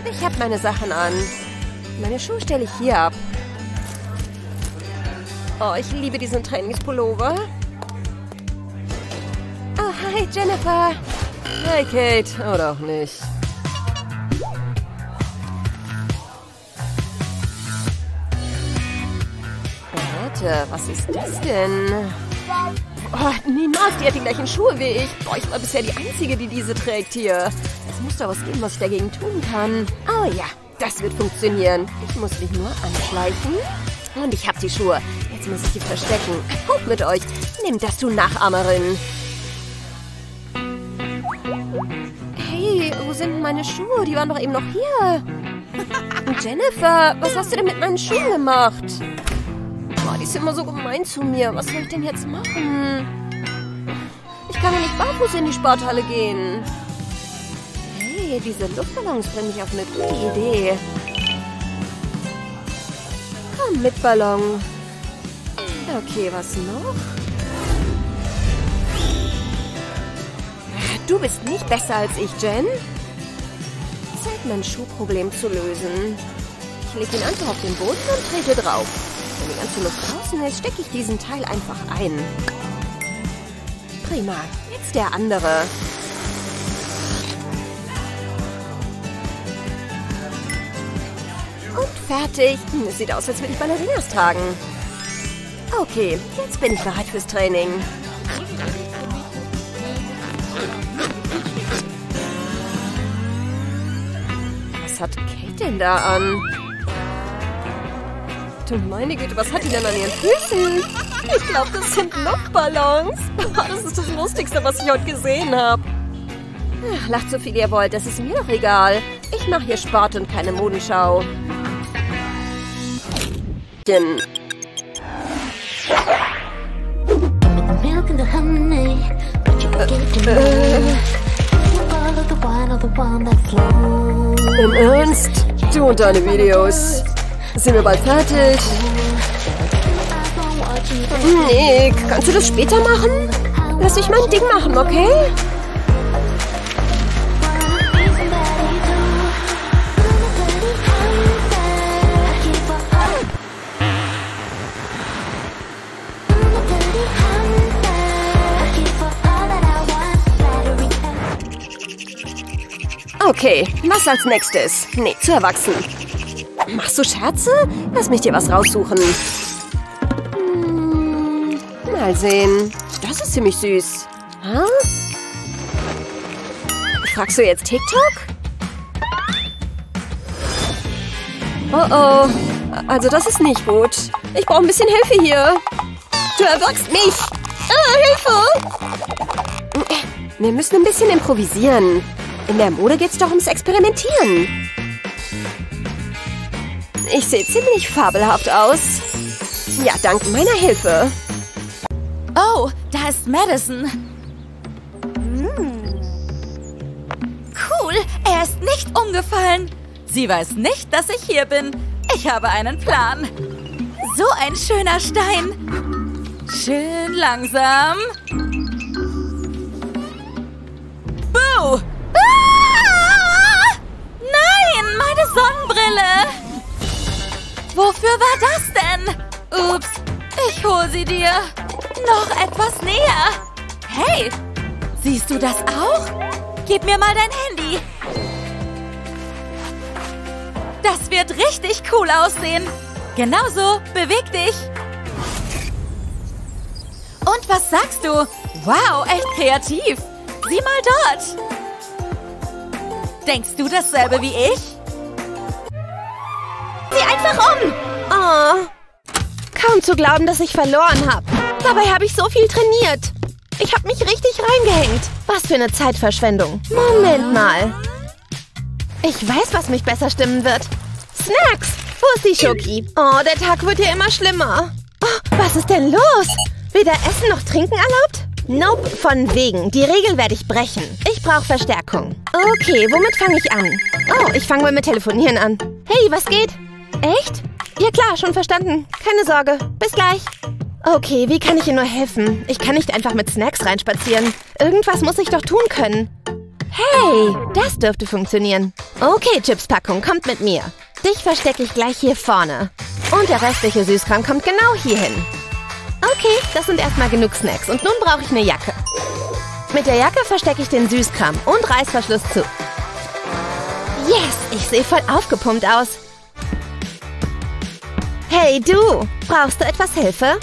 Ich habe meine Sachen an. Meine Schuhe stelle ich hier ab. Oh, ich liebe diesen Trainingspullover. Oh, hi, Jennifer. Hi, Kate. Oder auch nicht. Warte, was ist das denn? Oh, niemals, die hat die gleichen Schuhe wie ich. Oh, ich war bisher die Einzige, die diese trägt hier. Es muss doch was geben, was ich dagegen tun kann. Oh ja, das wird funktionieren. Ich muss mich nur anschleichen. Und ich habe die Schuhe. Jetzt muss ich sie verstecken. Hoch mit euch. Nimm das, du Nachahmerin. Hey, wo sind denn meine Schuhe? Die waren doch eben noch hier. Jennifer, was hast du denn mit meinen Schuhen gemacht? Oh, die ist immer so gemein zu mir. Was soll ich denn jetzt machen? Ich kann ja nicht barfuß in die Sporthalle gehen. Hey, diese Luftballons bringen mich auf eine gute Idee. Komm mit, Ballon. Okay, was noch? Du bist nicht besser als ich, Jen. Zeit, mein Schuhproblem zu lösen. Ich lege ihn einfach auf den Boden und trete drauf. Wenn die ganze Luft draußen ist, stecke ich diesen Teil einfach ein. Prima. Jetzt der andere. Und fertig. Es sieht aus, als würde ich Ballerinas tragen. Okay, jetzt bin ich bereit fürs Training. Was hat Kate denn da an? Du meine Güte, was hat die denn an ihren Füßen? Ich glaube, das sind Luftballons. Das ist das Lustigste, was ich heute gesehen habe. Lacht so viel ihr wollt, das ist mir doch egal. Ich mache hier Sport und keine Modenschau. Im Ernst? Du und deine Videos. Sind wir bald fertig? Nick, kannst du das später machen? Lass mich mein Ding machen, okay? Okay, was als nächstes? Nee, zu erwachsen. Machst du Scherze? Lass mich dir was raussuchen. Mal sehen. Das ist ziemlich süß. Huh? Fragst du jetzt TikTok? Oh oh. Also das ist nicht gut. Ich brauche ein bisschen Hilfe hier. Du erwürgst mich. Hilfe! Wir müssen ein bisschen improvisieren. In der Mode geht's doch ums Experimentieren. Ich sehe ziemlich fabelhaft aus. Ja, dank meiner Hilfe. Oh, da ist Madison. Cool, er ist nicht umgefallen. Sie weiß nicht, dass ich hier bin. Ich habe einen Plan. So ein schöner Stein. Schön langsam. Buh! Nein, meine Sonnenbrille. Wofür war das denn? Ups, ich hol sie dir. Noch etwas näher. Hey, siehst du das auch? Gib mir mal dein Handy. Das wird richtig cool aussehen. Genauso, beweg dich. Und was sagst du? Wow, echt kreativ. Sieh mal dort. Denkst du dasselbe wie ich? Sieh einfach um. Oh. Kaum zu glauben, dass ich verloren habe. Dabei habe ich so viel trainiert. Ich habe mich richtig reingehängt. Was für eine Zeitverschwendung. Moment mal. Ich weiß, was mich besser stimmen wird. Snacks! Wo ist die Schoki? Oh, der Tag wird ja immer schlimmer. Oh, was ist denn los? Weder Essen noch Trinken erlaubt? Nope, von wegen. Die Regel werde ich brechen. Ich brauche Verstärkung. Okay, womit fange ich an? Oh, ich fange mal mit Telefonieren an. Hey, was geht? Echt? Ja klar, schon verstanden. Keine Sorge. Bis gleich. Okay, wie kann ich Ihnen nur helfen? Ich kann nicht einfach mit Snacks reinspazieren. Irgendwas muss ich doch tun können. Hey, das dürfte funktionieren. Okay, Chips-Packung, kommt mit mir. Dich verstecke ich gleich hier vorne. Und der restliche Süßkram kommt genau hierhin. Okay, das sind erstmal genug Snacks. Und nun brauche ich eine Jacke. Mit der Jacke verstecke ich den Süßkram und Reißverschluss zu. Yes, ich sehe voll aufgepumpt aus. Hey, du! Brauchst du etwas Hilfe?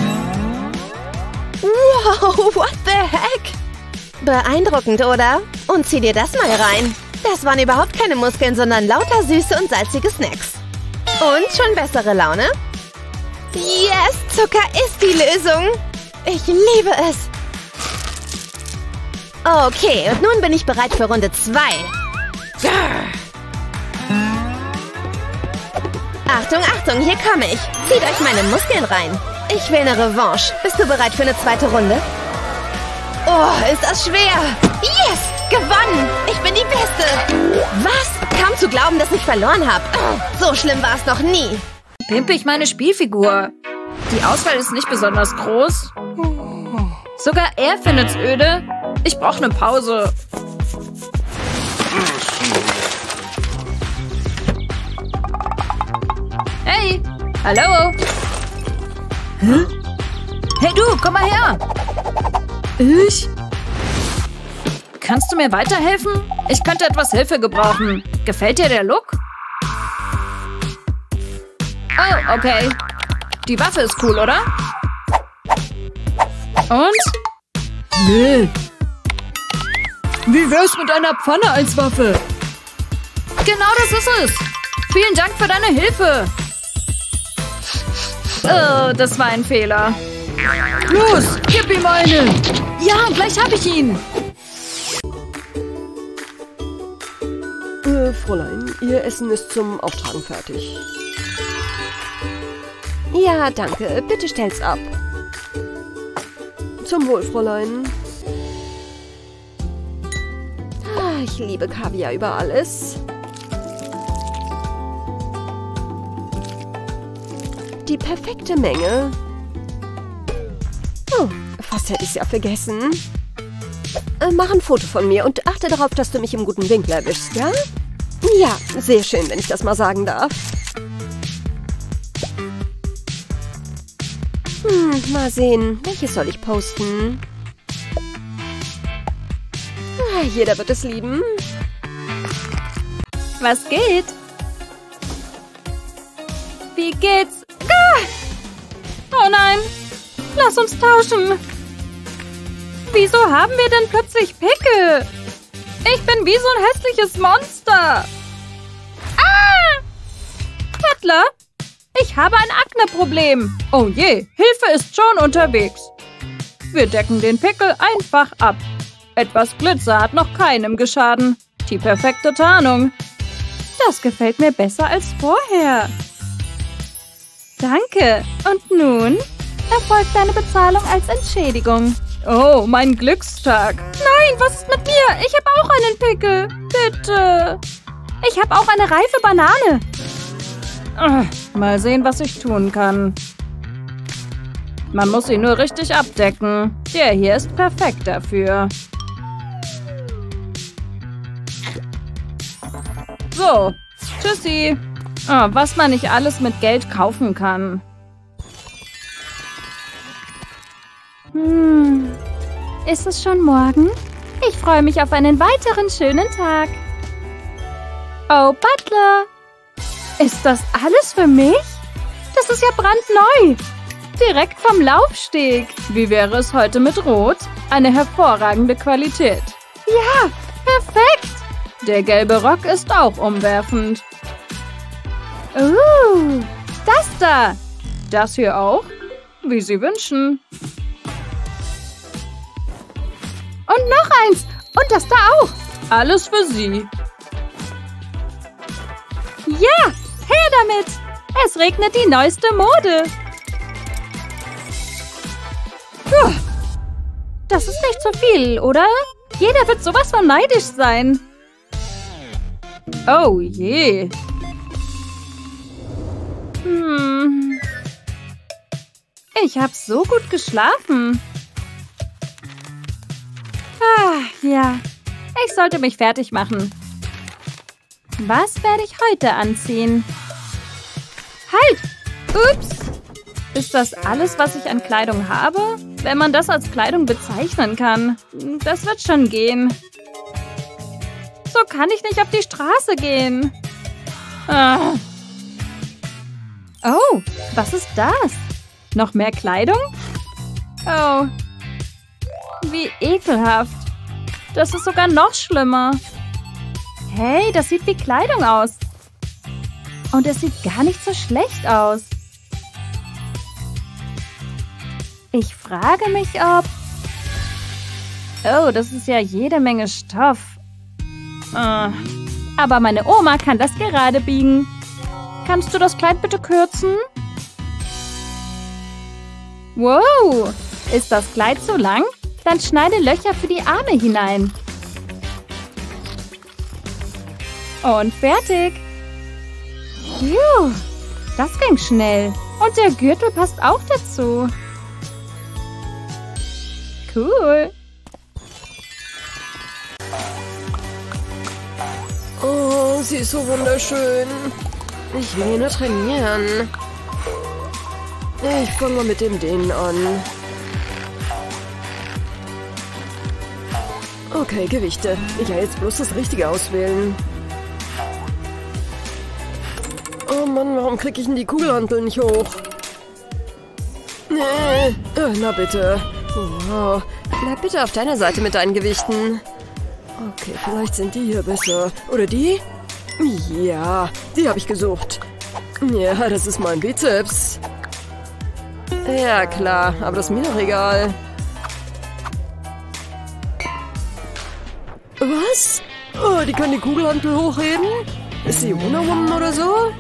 Wow, what the heck? Beeindruckend, oder? Und zieh dir das mal rein. Das waren überhaupt keine Muskeln, sondern lauter süße und salzige Snacks. Und schon bessere Laune? Yes, Zucker ist die Lösung. Ich liebe es. Okay, und nun bin ich bereit für Runde 2. Achtung, Achtung, hier komme ich. Zieht euch meine Muskeln rein. Ich will eine Revanche. Bist du bereit für eine zweite Runde? Oh, ist das schwer. Yes, gewonnen. Ich bin die Beste. Was? Kaum zu glauben, dass ich verloren habe. So schlimm war es noch nie. Pimpe ich meine Spielfigur. Die Auswahl ist nicht besonders groß. Sogar er findet's öde. Ich brauche eine Pause. Hey, hallo. Hä? Hey du, komm mal her. Ich? Kannst du mir weiterhelfen? Ich könnte etwas Hilfe gebrauchen. Gefällt dir der Look? Oh, okay. Die Waffe ist cool, oder? Und? Nee. Wie wär's mit einer Pfanne als Waffe? Genau das ist es. Vielen Dank für deine Hilfe. Oh, das war ein Fehler. Los, gib ihm eine. Ja, gleich habe ich ihn. Fräulein, Ihr Essen ist zum Auftragen fertig. Ja, danke. Bitte stell's ab. Zum Wohl, Fräulein. Ah, ich liebe Kaviar über alles. Die perfekte Menge. Oh, fast hätte ich es ja vergessen. Mach ein Foto von mir und achte darauf, dass du mich im guten Winkel erwischst, ja? Ja, sehr schön, wenn ich das mal sagen darf. Mal sehen, welches soll ich posten? Ah, jeder wird es lieben. Was geht? Wie geht's? Ah! Oh nein! Lass uns tauschen! Wieso haben wir denn plötzlich Pickel? Ich bin wie so ein hässliches Monster! Ah! Butler? Ich habe ein Akne-Problem. Oh je, Hilfe ist schon unterwegs. Wir decken den Pickel einfach ab. Etwas Glitzer hat noch keinem geschaden. Die perfekte Tarnung. Das gefällt mir besser als vorher. Danke. Und nun erfolgt deine Bezahlung als Entschädigung. Oh, mein Glückstag. Nein, was ist mit mir? Ich habe auch einen Pickel. Bitte. Ich habe auch eine reife Banane. Mal sehen, was ich tun kann. Man muss ihn nur richtig abdecken. Der hier ist perfekt dafür. So, tschüssi. Oh, was man nicht alles mit Geld kaufen kann. Ist es schon morgen? Ich freue mich auf einen weiteren schönen Tag. Oh, Butler. Ist das alles für mich? Das ist ja brandneu. Direkt vom Laufsteg. Wie wäre es heute mit Rot? Eine hervorragende Qualität. Ja, perfekt. Der gelbe Rock ist auch umwerfend. Das da. Das hier auch? Wie Sie wünschen. Und noch eins. Und das da auch. Alles für Sie. Ja, her damit. Es regnet die neueste Mode. Puh. Das ist nicht so viel, oder? Jeder wird sowas von neidisch sein. Oh je. Ich habe so gut geschlafen. Ja. Ich sollte mich fertig machen. Was werde ich heute anziehen? Halt! Ups! Ist das alles, was ich an Kleidung habe? Wenn man das als Kleidung bezeichnen kann. Das wird schon gehen. So kann ich nicht auf die Straße gehen. Ah. Oh, was ist das? Noch mehr Kleidung? Oh. Wie ekelhaft. Das ist sogar noch schlimmer. Hey, das sieht wie Kleidung aus. Und es sieht gar nicht so schlecht aus. Ich frage mich, ob... Oh, das ist ja jede Menge Stoff. Aber meine Oma kann das gerade biegen. Kannst du das Kleid bitte kürzen? Wow, ist das Kleid zu lang? Dann schneide Löcher für die Arme hinein. Und fertig. Phew, das ging schnell. Und der Gürtel passt auch dazu. Cool. Oh, sie ist so wunderschön. Ich will nur trainieren. Ich fange mal mit dem Dehnen an. Okay, Gewichte. Ja, jetzt bloß das Richtige auswählen. Oh Mann, warum kriege ich denn die Kugelhantel nicht hoch? Nee. Na bitte. Wow. Bleib bitte auf deiner Seite mit deinen Gewichten. Okay, vielleicht sind die hier besser. Oder die? Ja, die habe ich gesucht. Ja, das ist mein Bizeps. Ja, klar, aber das ist mir doch egal. Was? Oh, die kann die Kugelhantel hochheben? Ist sie Wonder Woman oder so?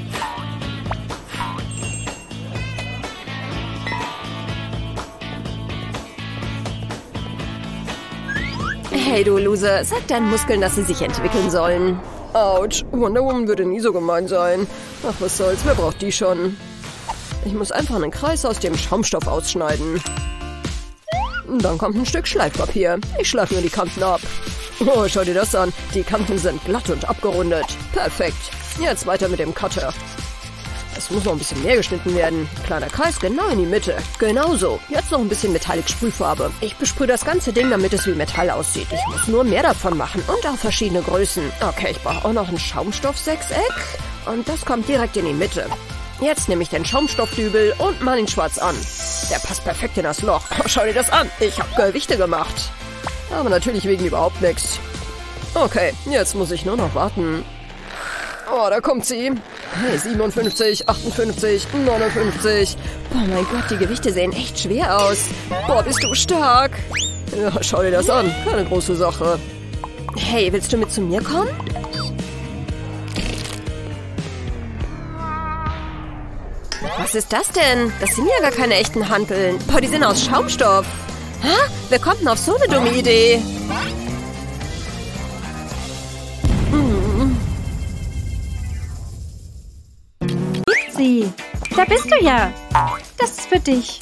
Hey du Loser, sag deinen Muskeln, dass sie sich entwickeln sollen. Autsch, Wonder Woman würde nie so gemein sein. Ach, was soll's, wer braucht die schon? Ich muss einfach einen Kreis aus dem Schaumstoff ausschneiden. Dann kommt ein Stück Schleifpapier. Ich schleife nur die Kanten ab. Oh, schau dir das an. Die Kanten sind glatt und abgerundet. Perfekt. Jetzt weiter mit dem Cutter. Es muss noch ein bisschen mehr geschnitten werden. Kleiner Kreis genau in die Mitte. Genau so. Jetzt noch ein bisschen Metallic-Sprühfarbe. Ich besprühe das ganze Ding, damit es wie Metall aussieht. Ich muss nur mehr davon machen und auch verschiedene Größen. Okay, ich brauche auch noch ein Schaumstoff-Sechseck. Und das kommt direkt in die Mitte. Jetzt nehme ich den Schaumstoffdübel und mal ihn schwarz an. Der passt perfekt in das Loch. Oh, schau dir das an. Ich habe Gewichte gemacht. Aber natürlich wegen überhaupt nichts. Okay, jetzt muss ich nur noch warten. Oh, da kommt sie. Hey, 57, 58, 59. Oh mein Gott, die Gewichte sehen echt schwer aus. Boah, bist du stark. Ja, schau dir das an. Keine große Sache. Hey, willst du mit zu mir kommen? Was ist das denn? Das sind ja gar keine echten Hanteln. Boah, die sind aus Schaumstoff. Hä? Wer kommt denn auf so eine dumme Idee? Sie, da bist du ja. Das ist für dich.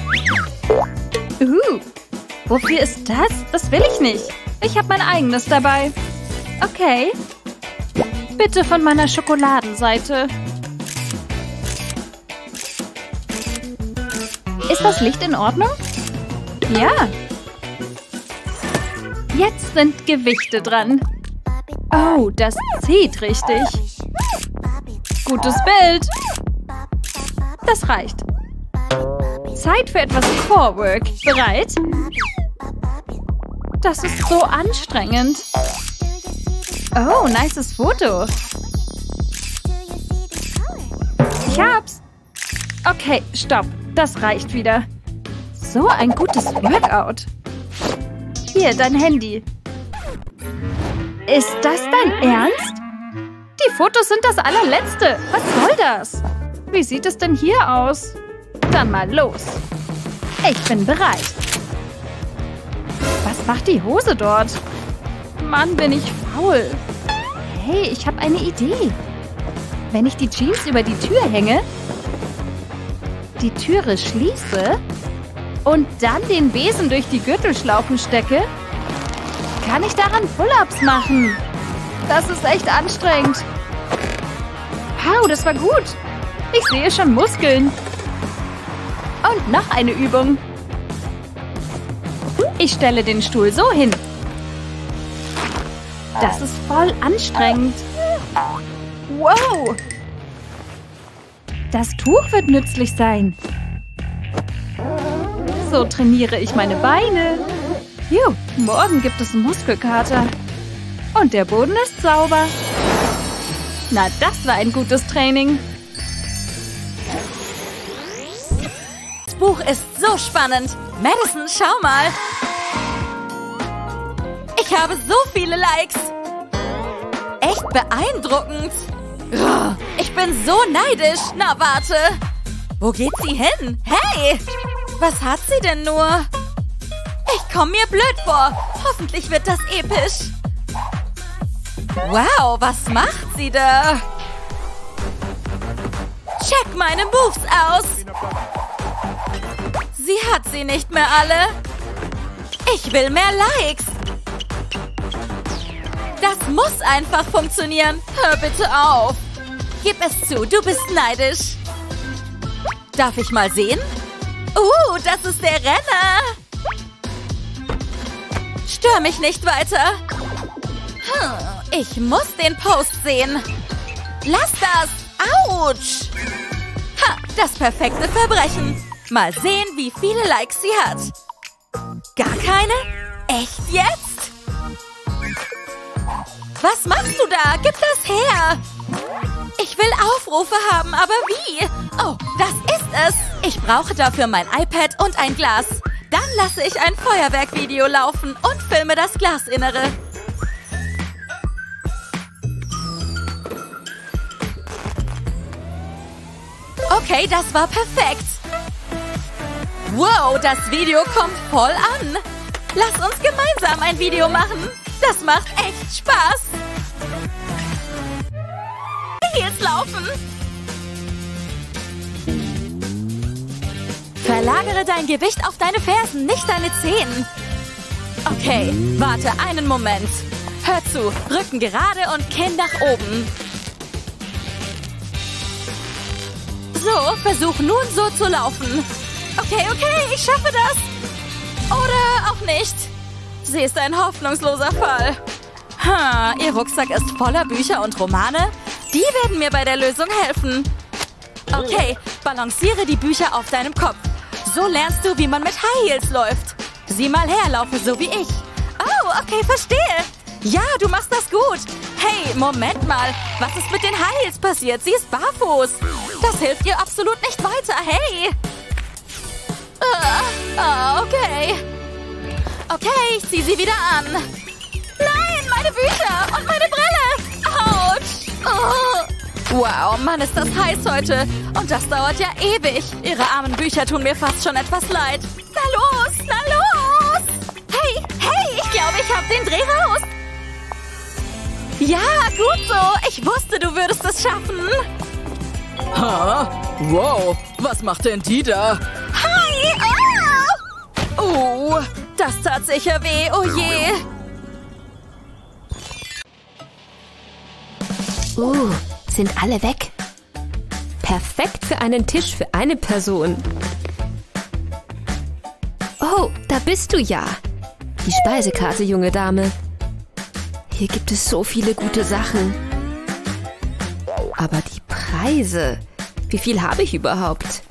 Wofür ist das? Das will ich nicht. Ich habe mein eigenes dabei. Okay. Bitte von meiner Schokoladenseite. Ist das Licht in Ordnung? Ja. Jetzt sind Gewichte dran. Oh, das zieht richtig. Gutes Bild. Das reicht. Zeit für etwas Core-Work. Bereit? Das ist so anstrengend. Oh, nices Foto. Ich hab's. Okay, stopp. Das reicht wieder. So ein gutes Workout. Hier, dein Handy. Ist das dein Ernst? Die Fotos sind das allerletzte. Was soll das? Wie sieht es denn hier aus? Dann mal los. Ich bin bereit. Was macht die Hose dort? Mann, bin ich faul. Hey, ich habe eine Idee. Wenn ich die Jeans über die Tür hänge, die Türe schließe und dann den Besen durch die Gürtelschlaufen stecke, kann ich daran Pull-ups machen. Das ist echt anstrengend. Wow, das war gut. Ich sehe schon Muskeln. Und noch eine Übung. Ich stelle den Stuhl so hin. Das ist voll anstrengend. Wow. Das Tuch wird nützlich sein. So trainiere ich meine Beine. Morgen gibt es Muskelkater. Und der Boden ist sauber. Na, das war ein gutes Training. Das Buch ist so spannend. Madison, schau mal. Ich habe so viele Likes. Echt beeindruckend. Ich bin so neidisch. Na, warte. Wo geht sie hin? Hey! Was hat sie denn nur? Ich komme mir blöd vor. Hoffentlich wird das episch. Wow, was macht sie da? Check meine Moves aus. Sie hat sie nicht mehr alle. Ich will mehr Likes. Das muss einfach funktionieren. Hör bitte auf. Gib es zu, du bist neidisch. Darf ich mal sehen? Das ist der Renner. Stör mich nicht weiter. Ich muss den Post sehen. Lass das. Autsch. Das perfekte Verbrechen. Mal sehen, wie viele Likes sie hat. Gar keine? Echt jetzt? Was machst du da? Gib das her. Ich will Aufrufe haben, aber wie? Oh, das ist es. Ich brauche dafür mein iPad und ein Glas. Dann lasse ich ein Feuerwerkvideo laufen und filme das Glasinnere. Okay, das war perfekt. Wow, das Video kommt voll an. Lass uns gemeinsam ein Video machen. Das macht echt Spaß. Heels laufen. Verlagere dein Gewicht auf deine Fersen, nicht deine Zehen. Okay, warte einen Moment. Hör zu, Rücken gerade und Kinn nach oben. So, versuch nun so zu laufen. Okay, ich schaffe das. Oder auch nicht. Sie ist ein hoffnungsloser Fall. Ihr Rucksack ist voller Bücher und Romane. Die werden mir bei der Lösung helfen. Okay, balanciere die Bücher auf deinem Kopf. So lernst du, wie man mit High Heels läuft. Sieh mal her, laufe so wie ich. Oh, okay, verstehe. Ja, du machst das gut. Hey, Moment mal. Was ist mit den High Heels passiert? Sie ist barfuß. Das hilft ihr absolut nicht weiter. Hey. Okay. Okay, ich zieh sie wieder an. Nein, meine Bücher und meine Brille. Autsch. Wow, Mann, ist das heiß heute. Und das dauert ja ewig. Ihre armen Bücher tun mir fast schon etwas leid. Na los, na los. Hey, ich glaube, ich habe den Dreh raus. Ja, gut so. Ich wusste, du würdest es schaffen. Wow, was macht denn die da? Hi! Oh, das tat sicher weh. Oh je. Sind alle weg? Perfekt für einen Tisch für eine Person. Oh, da bist du ja. Die Speisekarte, junge Dame. Hier gibt es so viele gute Sachen. Aber die Preise. Wie viel habe ich überhaupt?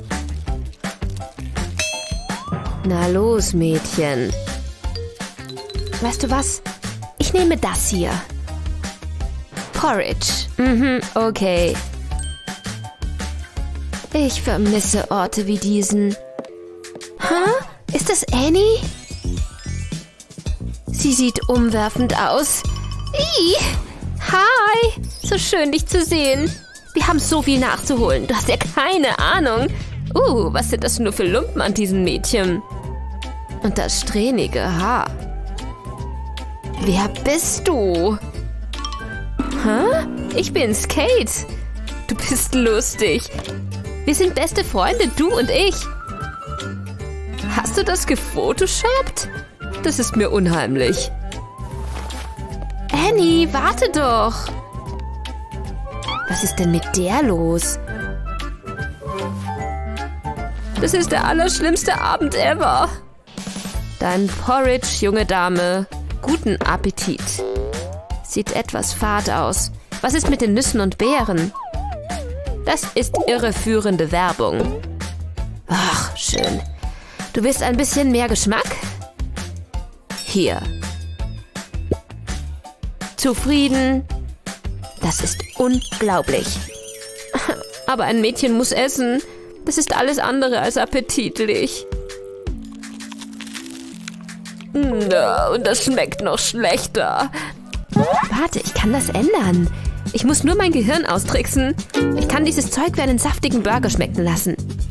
Na los, Mädchen. Weißt du was? Ich nehme das hier. Porridge. Okay. Ich vermisse Orte wie diesen. Ist das Annie? Sie sieht umwerfend aus. Hi. So schön, dich zu sehen. Wir haben so viel nachzuholen. Du hast ja keine Ahnung. Was sind das nur für Lumpen an diesem Mädchen? Und das strähnige Haar. Wer bist du? Ich bin's, Kate. Du bist lustig. Wir sind beste Freunde, du und ich. Hast du das gefotoshoppt? Das ist mir unheimlich. Jenny, warte doch. Was ist denn mit der los? Das ist der allerschlimmste Abend ever. Dein Porridge, junge Dame. Guten Appetit. Sieht etwas fad aus. Was ist mit den Nüssen und Beeren? Das ist irreführende Werbung. Ach, schön. Du willst ein bisschen mehr Geschmack? Hier. Zufrieden? Das ist unglaublich. Aber ein Mädchen muss essen. Das ist alles andere als appetitlich. Na, und das schmeckt noch schlechter. Warte, ich kann das ändern. Ich muss nur mein Gehirn austricksen. Ich kann dieses Zeug wie einen saftigen Burger schmecken lassen.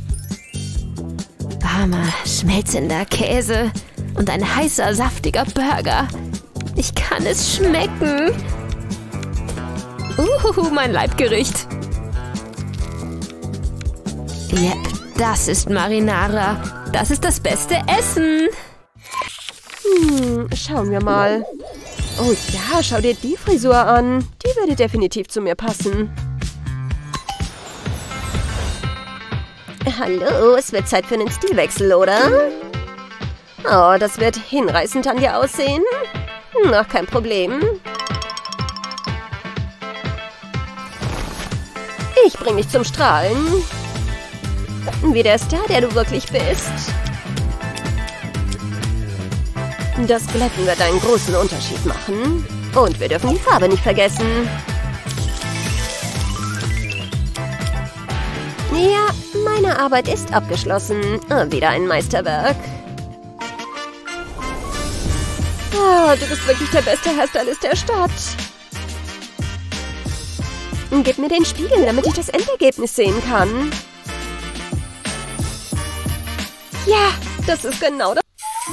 Warmer, schmelzender Käse und ein heißer, saftiger Burger. Ich kann es schmecken. Mein Leibgericht. Yep, das ist Marinara. Das ist das beste Essen. Schauen wir mal. Oh ja, schau dir die Frisur an. Die würde definitiv zu mir passen. Hallo, es wird Zeit für einen Stilwechsel, oder? Oh, das wird hinreißend an dir aussehen. Ach, kein Problem. Ich bring dich zum Strahlen. Wie der Star, der du wirklich bist. Das Glätten wird einen großen Unterschied machen. Und wir dürfen die Farbe nicht vergessen. Ja, meine Arbeit ist abgeschlossen. Wieder ein Meisterwerk. Oh, du bist wirklich der beste Hairstylist der Stadt. Gib mir den Spiegel, damit ich das Endergebnis sehen kann. Ja, das ist genau das.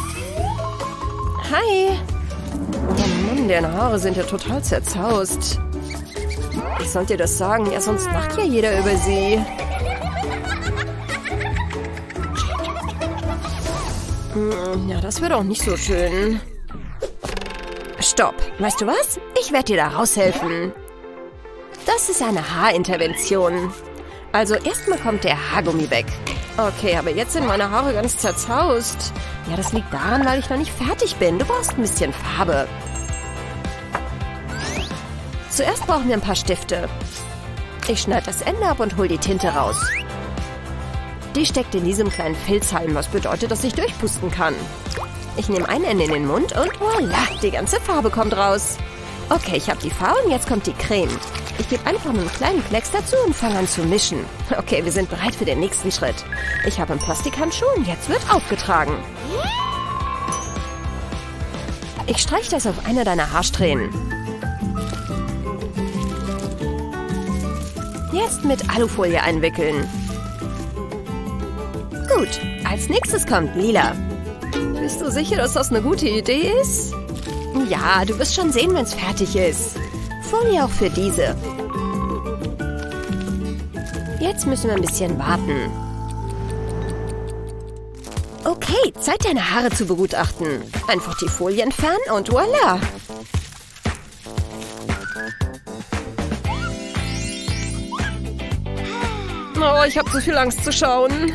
Hi. Oh Mann, deine Haare sind ja total zerzaust. Ich sollte dir das sagen, ja, sonst lacht ja jeder über sie. Ja, das wird auch nicht so schön. Stopp. Weißt du was? Ich werde dir da raushelfen. Das ist eine Haarintervention. Also erstmal kommt der Haargummi weg. Okay, aber jetzt sind meine Haare ganz zerzaust. Ja, das liegt daran, weil ich noch nicht fertig bin. Du brauchst ein bisschen Farbe. Zuerst brauchen wir ein paar Stifte. Ich schneide das Ende ab und hole die Tinte raus. Die steckt in diesem kleinen Filzhalm, was bedeutet, dass ich durchpusten kann. Ich nehme ein Ende in den Mund und voilà, die ganze Farbe kommt raus. Okay, ich habe die Farbe und jetzt kommt die Creme. Ich gebe einfach nur einen kleinen Klecks dazu und fange an zu mischen. Okay, wir sind bereit für den nächsten Schritt. Ich habe einen Plastikhandschuh und jetzt wird aufgetragen. Ich streiche das auf eine deiner Haarsträhnen. Jetzt mit Alufolie einwickeln. Gut, als nächstes kommt Lila. Bist du sicher, dass das eine gute Idee ist? Ja, du wirst schon sehen, wenn es fertig ist. Folie auch für diese. Jetzt müssen wir ein bisschen warten. Okay, Zeit, deine Haare zu begutachten. Einfach die Folie entfernen und voilà. Oh, ich habe so viel Angst zu schauen.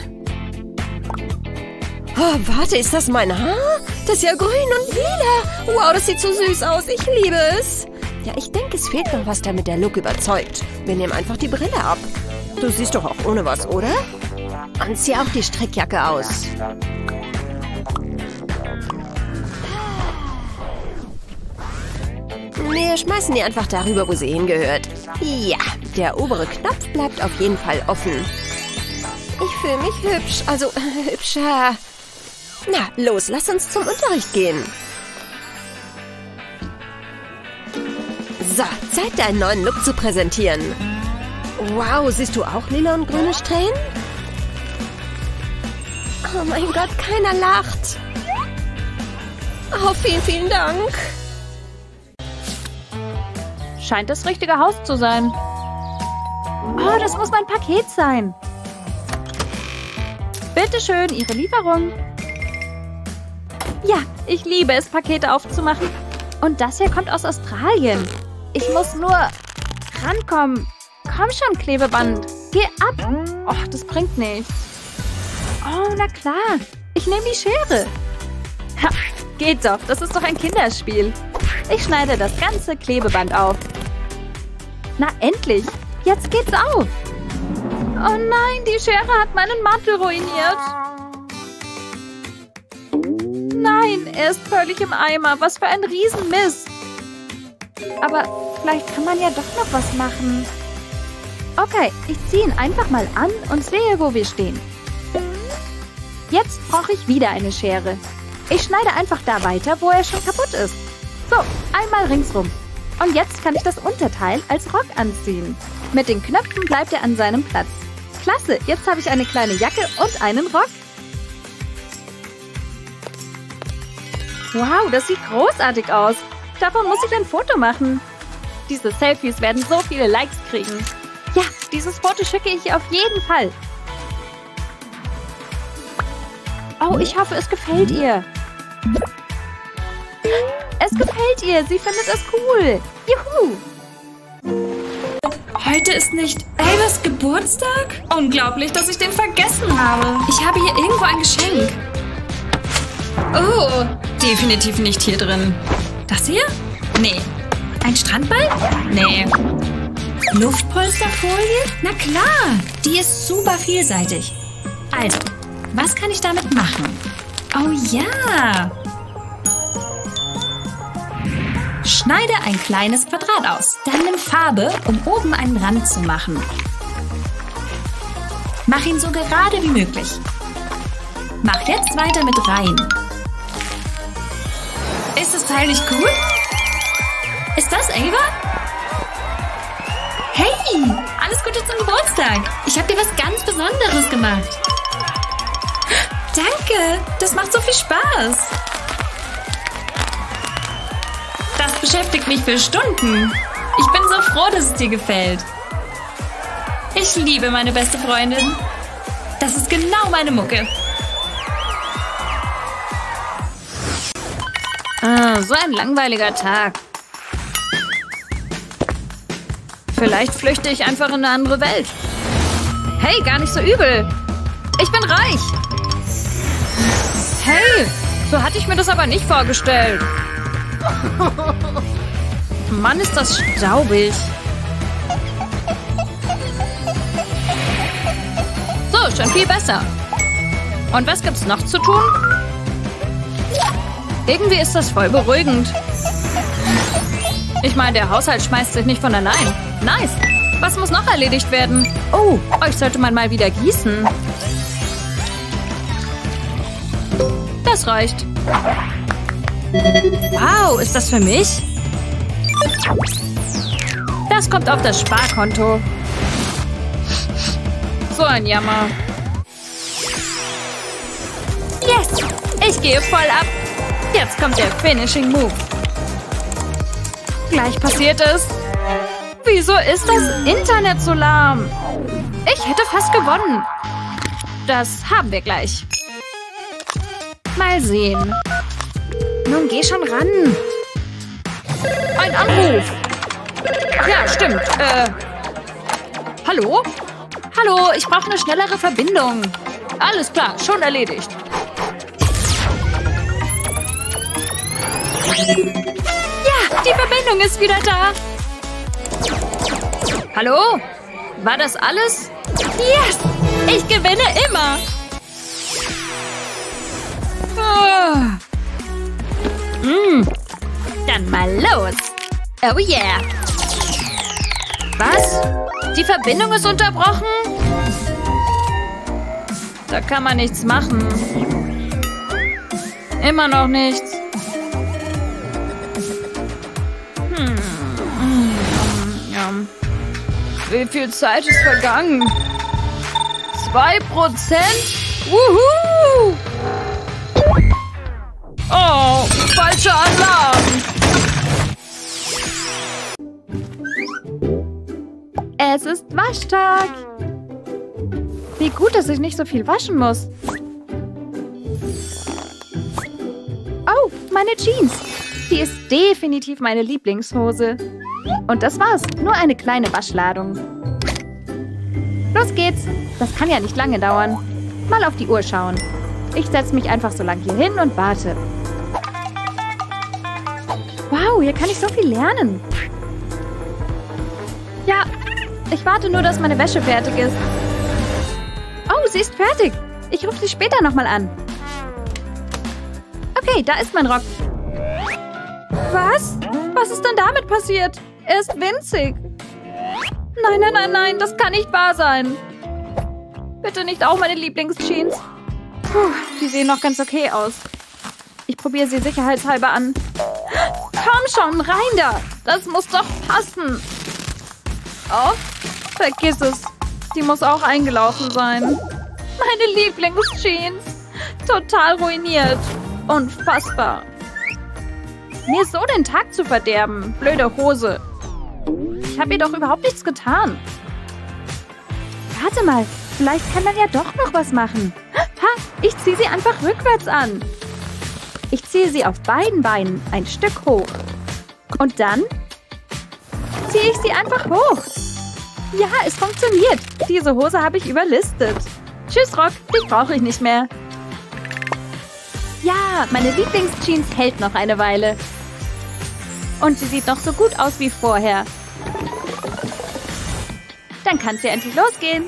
Oh, warte, ist das mein Haar? Das ist ja grün und lila. Wow, das sieht so süß aus. Ich liebe es. Ja, ich denke, es fehlt noch was, damit der Look überzeugt. Wir nehmen einfach die Brille ab. Du siehst doch auch ohne was, oder? Und zieh auch die Strickjacke aus. Wir schmeißen die einfach darüber, wo sie hingehört. Ja, der obere Knopf bleibt auf jeden Fall offen. Ich fühle mich hübsch, also hübscher. Na, los, lass uns zum Unterricht gehen. So, Zeit, deinen neuen Look zu präsentieren. Wow, siehst du auch lila und grüne Strähnen? Oh mein Gott, keiner lacht. Oh, vielen, vielen Dank. Scheint das richtige Haus zu sein. Oh, das muss mein Paket sein. Bitte schön, Ihre Lieferung. Ja, ich liebe es, Pakete aufzumachen. Und das hier kommt aus Australien. Ich muss nur rankommen. Komm schon, Klebeband. Geh ab. Och, das bringt nichts. Oh, na klar. Ich nehme die Schere. Ha, geht doch. Das ist doch ein Kinderspiel. Ich schneide das ganze Klebeband auf. Na, endlich. Jetzt geht's auf. Oh nein, die Schere hat meinen Mantel ruiniert. Nein, er ist völlig im Eimer. Was für ein Riesenmist. Aber vielleicht kann man ja doch noch was machen. Okay, ich ziehe ihn einfach mal an und sehe, wo wir stehen. Jetzt brauche ich wieder eine Schere. Ich schneide einfach da weiter, wo er schon kaputt ist. So, einmal ringsrum. Und jetzt kann ich das Unterteil als Rock anziehen. Mit den Knöpfen bleibt er an seinem Platz. Klasse, jetzt habe ich eine kleine Jacke und einen Rock. Wow, das sieht großartig aus. Davon muss ich ein Foto machen. Diese Selfies werden so viele Likes kriegen. Ja, dieses Foto schicke ich auf jeden Fall. Oh, ich hoffe, es gefällt ihr. Es gefällt ihr. Sie findet es cool. Juhu. Heute ist nicht Elvers Geburtstag? Unglaublich, dass ich den vergessen habe. Ich habe hier irgendwo ein Geschenk. Oh, definitiv nicht hier drin. Das hier? Nee. Ein Strandball? Nee. Luftpolsterfolie? Na klar, die ist super vielseitig. Also, was kann ich damit machen? Oh ja. Schneide ein kleines Quadrat aus. Dann nimm Farbe, um oben einen Rand zu machen. Mach ihn so gerade wie möglich. Mach jetzt weiter mit rein. Ist das Teil nicht cool? Ist das Ava? Hey, alles Gute zum Geburtstag. Ich habe dir was ganz Besonderes gemacht. Danke, das macht so viel Spaß. Das beschäftigt mich für Stunden. Ich bin so froh, dass es dir gefällt. Ich liebe meine beste Freundin. Das ist genau meine Mucke. Ah, so ein langweiliger Tag. Vielleicht flüchte ich einfach in eine andere Welt. Hey, gar nicht so übel. Ich bin reich. Hey, so hatte ich mir das aber nicht vorgestellt. Mann, ist das staubig. So, schon viel besser. Und was gibt's noch zu tun? Irgendwie ist das voll beruhigend. Ich meine, der Haushalt schmeißt sich nicht von allein. Nice. Was muss noch erledigt werden? Oh, euch sollte man mal wieder gießen. Das reicht. Wow, ist das für mich? Das kommt auf das Sparkonto. So ein Jammer. Yes! Ich gehe voll ab. Jetzt kommt der Finishing Move. Gleich passiert es. Wieso ist das Internet so lahm? Ich hätte fast gewonnen. Das haben wir gleich. Mal sehen. Nun geh schon ran. Ein Anruf. Ja, stimmt. Hallo? Hallo, ich brauche eine schnellere Verbindung. Alles klar, schon erledigt. Ja, die Verbindung ist wieder da. Hallo? War das alles? Yes! Ich gewinne immer. Dann mal los. Oh yeah. Was? Die Verbindung ist unterbrochen? Da kann man nichts machen. Immer noch nichts. Wie viel Zeit ist vergangen? 2%? Wuhu! Oh, falscher Alarm. Es ist Waschtag. Wie gut, dass ich nicht so viel waschen muss. Oh, meine Jeans. Die ist definitiv meine Lieblingshose. Und das war's. Nur eine kleine Waschladung. Los geht's. Das kann ja nicht lange dauern. Mal auf die Uhr schauen. Ich setze mich einfach so lang hier hin und warte. Wow, hier kann ich so viel lernen. Ja, ich warte nur, dass meine Wäsche fertig ist. Oh, sie ist fertig. Ich rufe sie später nochmal an. Okay, da ist mein Rock. Was? Was ist denn damit passiert? Er ist winzig. Nein, nein, nein, nein, das kann nicht wahr sein. Bitte nicht auch meine Lieblingsjeans. Puh, die sehen noch ganz okay aus. Ich probiere sie sicherheitshalber an. Komm schon, rein da. Das muss doch passen. Oh, vergiss es. Die muss auch eingelaufen sein. Meine Lieblingsjeans. Total ruiniert. Unfassbar. Mir so den Tag zu verderben. Blöde Hose. Ich habe ihr doch überhaupt nichts getan. Warte mal, vielleicht kann man ja doch noch was machen. Ha, ich ziehe sie einfach rückwärts an. Ich ziehe sie auf beiden Beinen ein Stück hoch. Und dann ziehe ich sie einfach hoch. Ja, es funktioniert. Diese Hose habe ich überlistet. Tschüss, Rock, dich brauche ich nicht mehr. Ja, meine Lieblingsjeans hält noch eine Weile. Und sie sieht noch so gut aus wie vorher. Dann kann es ja endlich losgehen.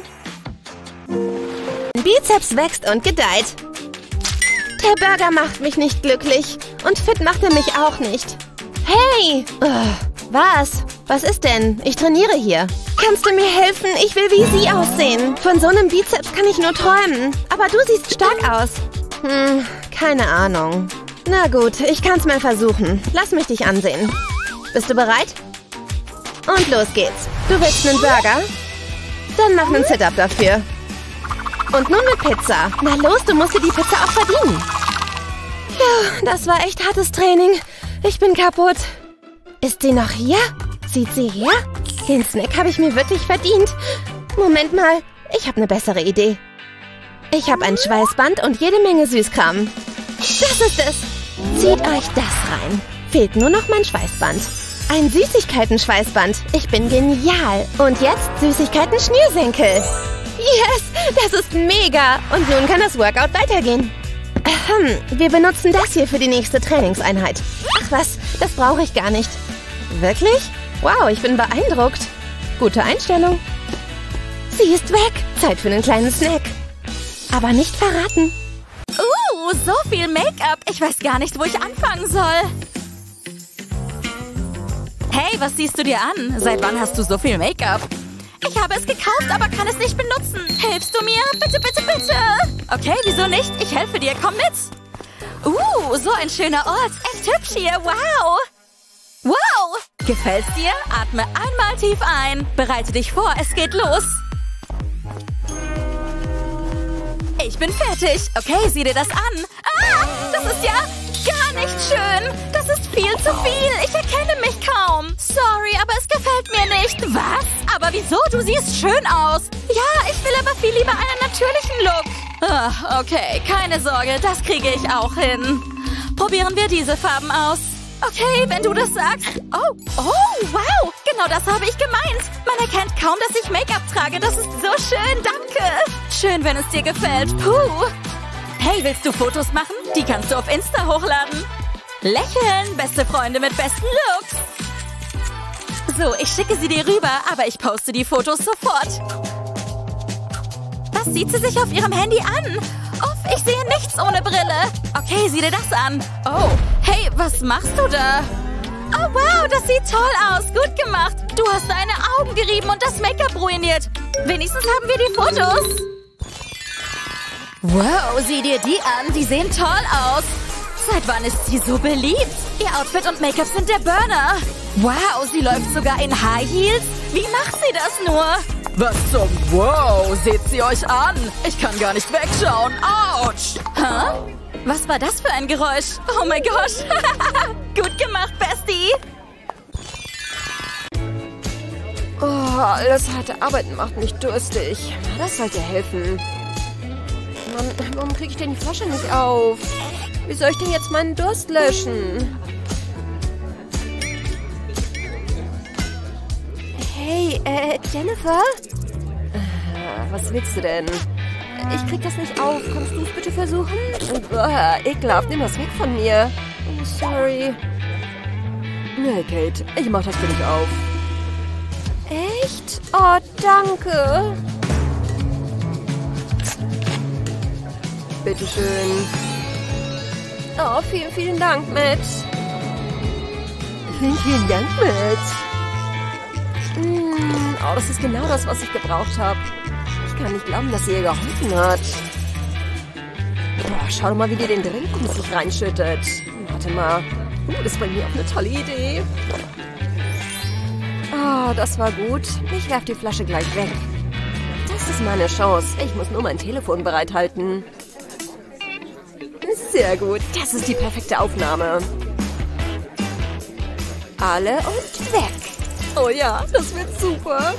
Bizeps wächst und gedeiht. Der Burger macht mich nicht glücklich. Und fit macht er mich auch nicht. Hey! Was? Was ist denn? Ich trainiere hier. Kannst du mir helfen? Ich will wie Sie aussehen. Von so einem Bizeps kann ich nur träumen. Aber du siehst stark aus. Keine Ahnung. Na gut, ich kann's mal versuchen. Lass mich dich ansehen. Bist du bereit? Und los geht's. Du willst einen Burger? Dann mach einen Sit-Up dafür. Und nun mit Pizza. Na los, du musst dir die Pizza auch verdienen. Ja, das war echt hartes Training. Ich bin kaputt. Ist sie noch hier? Sieht sie her? Den Snack habe ich mir wirklich verdient. Moment mal, ich habe eine bessere Idee. Ich habe ein Schweißband und jede Menge Süßkram. Das ist es. Zieht euch das rein. Fehlt nur noch mein Schweißband. Ein Süßigkeiten-Schweißband. Ich bin genial. Und jetzt Süßigkeiten-Schnürsenkel. Yes, das ist mega. Und nun kann das Workout weitergehen. Wir benutzen das hier für die nächste Trainingseinheit. Ach was, das brauche ich gar nicht. Wirklich? Wow, ich bin beeindruckt. Gute Einstellung. Sie ist weg. Zeit für einen kleinen Snack. Aber nicht verraten. So viel Make-up. Ich weiß gar nicht, wo ich anfangen soll. Hey, was siehst du dir an? Seit wann hast du so viel Make-up? Ich habe es gekauft, aber kann es nicht benutzen. Hilfst du mir? Bitte, bitte, bitte. Okay, wieso nicht? Ich helfe dir. Komm mit. So ein schöner Ort. Echt hübsch hier. Wow. Wow. Gefällt's dir? Atme einmal tief ein. Bereite dich vor. Es geht los. Ich bin fertig. Okay, sieh dir das an. Das ist ja gar nicht schön. Das ist viel zu viel. Ich erkenne mich kaum. Sorry, aber es gefällt mir nicht. Was? Aber wieso? Du siehst schön aus. Ja, ich will aber viel lieber einen natürlichen Look. Okay, keine Sorge. Das kriege ich auch hin. Probieren wir diese Farben aus. Okay, wenn du das sagst. Oh, wow. Genau das habe ich gemeint. Man erkennt kaum, dass ich Make-up trage. Das ist so schön. Danke. Schön, wenn es dir gefällt. Puh. Hey, willst du Fotos machen? Die kannst du auf Insta hochladen. Lächeln, beste Freunde mit besten Looks. So, ich schicke sie dir rüber, aber ich poste die Fotos sofort. Was sieht sie sich auf ihrem Handy an? Uff, ich sehe nichts ohne Brille. Okay, sieh dir das an. Oh, hey, was machst du da? Oh, wow, das sieht toll aus. Gut gemacht. Du hast deine Augen gerieben und das Make-up ruiniert. Wenigstens haben wir die Fotos. Wow, sieh dir die an. Die sehen toll aus. Seit wann ist sie so beliebt? Ihr Outfit und Make-up sind der Burner. Wow, sie läuft sogar in High Heels. Wie macht sie das nur? Was zum Wow? Seht sie euch an. Ich kann gar nicht wegschauen. Autsch. Hä? Was war das für ein Geräusch? Oh mein Gott. Gut gemacht, Bestie. Das harte Arbeiten macht mich durstig. Das sollte helfen. Mann, warum kriege ich denn die Flasche nicht auf? Wie soll ich denn jetzt meinen Durst löschen? Jennifer? Was willst du denn? Ich krieg das nicht auf. Kannst du es bitte versuchen? Ekelhaft, nimm das weg von mir. Oh, sorry. Nee, Kate, ich mach das für dich auf. Echt? Oh, danke. Bitteschön. Oh, vielen, vielen Dank, Matt. Vielen Dank, Matt. Oh, das ist genau das, was ich gebraucht habe. Ich kann nicht glauben, dass sie ihr geholfen hat. Oh, schau doch mal, wie die den Drink um sich reinschüttet. Warte mal. Das bringt mir auf eine tolle Idee. Oh, das war gut. Ich werf die Flasche gleich weg. Das ist meine Chance. Ich muss nur mein Telefon bereithalten. Sehr gut. Das ist die perfekte Aufnahme. Alle und weg. Oh ja, das wird super.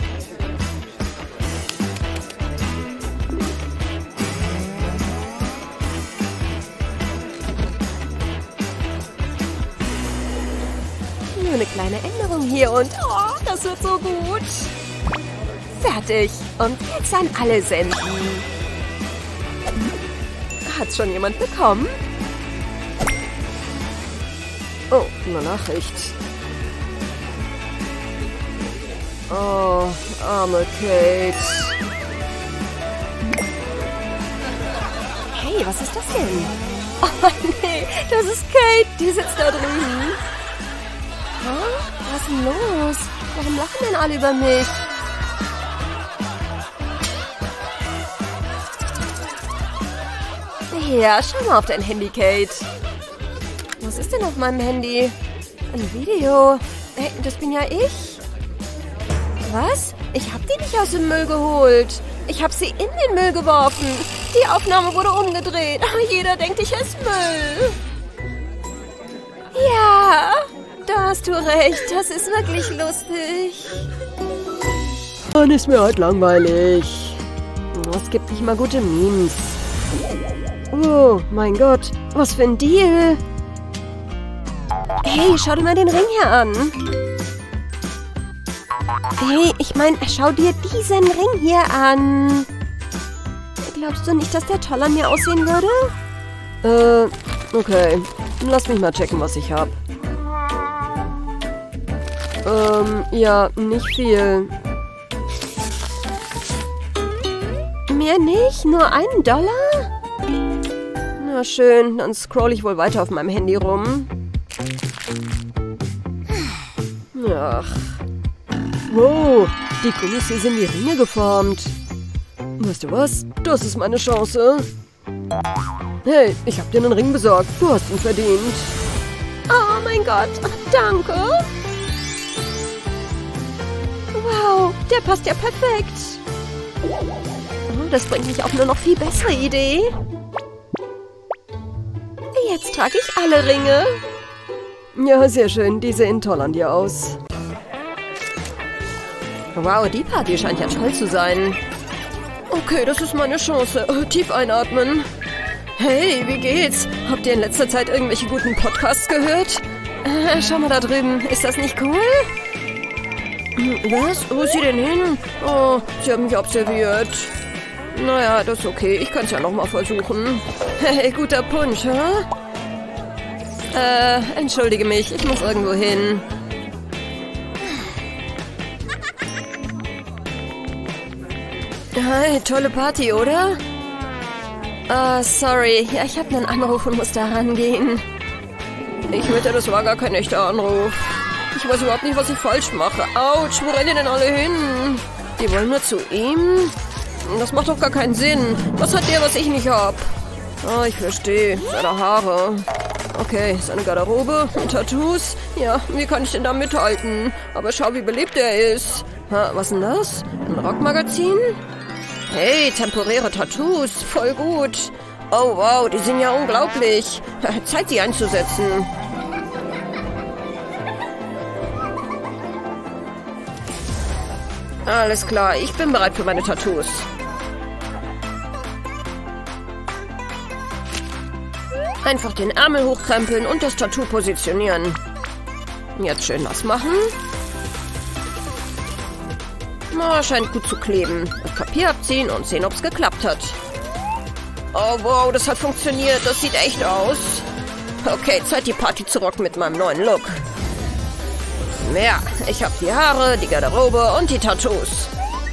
Nur eine kleine Änderung hier und oh, das wird so gut. Fertig. Und jetzt an alle senden. Hat's schon jemand bekommen? Oh, eine Nachricht. Oh, arme Kate. Hey, was ist das denn? Oh nee, das ist Kate. Die sitzt da drüben. Was ist denn los? Warum lachen denn alle über mich? Ja, schau mal auf dein Handy, Kate. Was ist denn auf meinem Handy? Ein Video. Hey, das bin ja ich. Was? Ich hab die nicht aus dem Müll geholt. Ich hab sie in den Müll geworfen. Die Aufnahme wurde umgedreht. Jeder denkt, ich esse Müll. Ja, da hast du recht. Das ist wirklich lustig. Dann ist mir halt langweilig. Es gibt nicht mal gute Memes. Oh, mein Gott. Was für ein Deal. Hey, schau dir mal den Ring hier an. Hey, ich meine, schau dir diesen Ring hier an. Glaubst du nicht, dass der toll an mir aussehen würde? Okay. Lass mich mal checken, was ich habe. Ja, nicht viel. Mehr nicht? Nur $1? Na schön, dann scroll ich wohl weiter auf meinem Handy rum. Ach. Wow, die Gummis hier sind die Ringe geformt. Weißt du was? Das ist meine Chance. Hey, ich hab dir einen Ring besorgt. Du hast ihn verdient. Oh mein Gott, danke. Wow, der passt ja perfekt. Oh, das bringt mich auf eine noch viel bessere Idee. Jetzt trage ich alle Ringe. Ja, sehr schön. Die sehen toll an dir aus. Wow, die Party scheint ja toll zu sein. Okay, das ist meine Chance. Tief einatmen. Hey, wie geht's? Habt ihr in letzter Zeit irgendwelche guten Podcasts gehört? Schau mal da drüben. Ist das nicht cool? Was? Wo ist sie denn hin? Oh, sie haben mich observiert. Naja, das ist okay. Ich kann es ja nochmal versuchen. Hey, guter Punsch, hä? Entschuldige mich. Ich muss irgendwo hin. Hi, tolle Party, oder? Sorry. Ja, ich habe einen Anruf und muss da rangehen. Ich wette, das war gar kein echter Anruf. Ich weiß überhaupt nicht, was ich falsch mache. Autsch, wo rennen denn alle hin? Die wollen nur zu ihm? Das macht doch gar keinen Sinn. Was hat der, was ich nicht hab? Ah, ich verstehe. Seine Haare. Okay, seine Garderobe und Tattoos. Ja, wie kann ich denn da mithalten? Aber schau, wie belebt er ist. Ha, was denn das? Ein Rockmagazin? Hey, temporäre Tattoos. Voll gut. Oh, wow, die sind ja unglaublich. Zeit, sie einzusetzen. Alles klar, ich bin bereit für meine Tattoos. Einfach den Ärmel hochkrempeln und das Tattoo positionieren. Jetzt schön was machen. Scheint gut zu kleben. Das Papier abziehen und sehen, ob es geklappt hat. Oh, wow, das hat funktioniert. Das sieht echt aus. Okay, Zeit, die Party zu rocken mit meinem neuen Look. Ja, ich habe die Haare, die Garderobe und die Tattoos.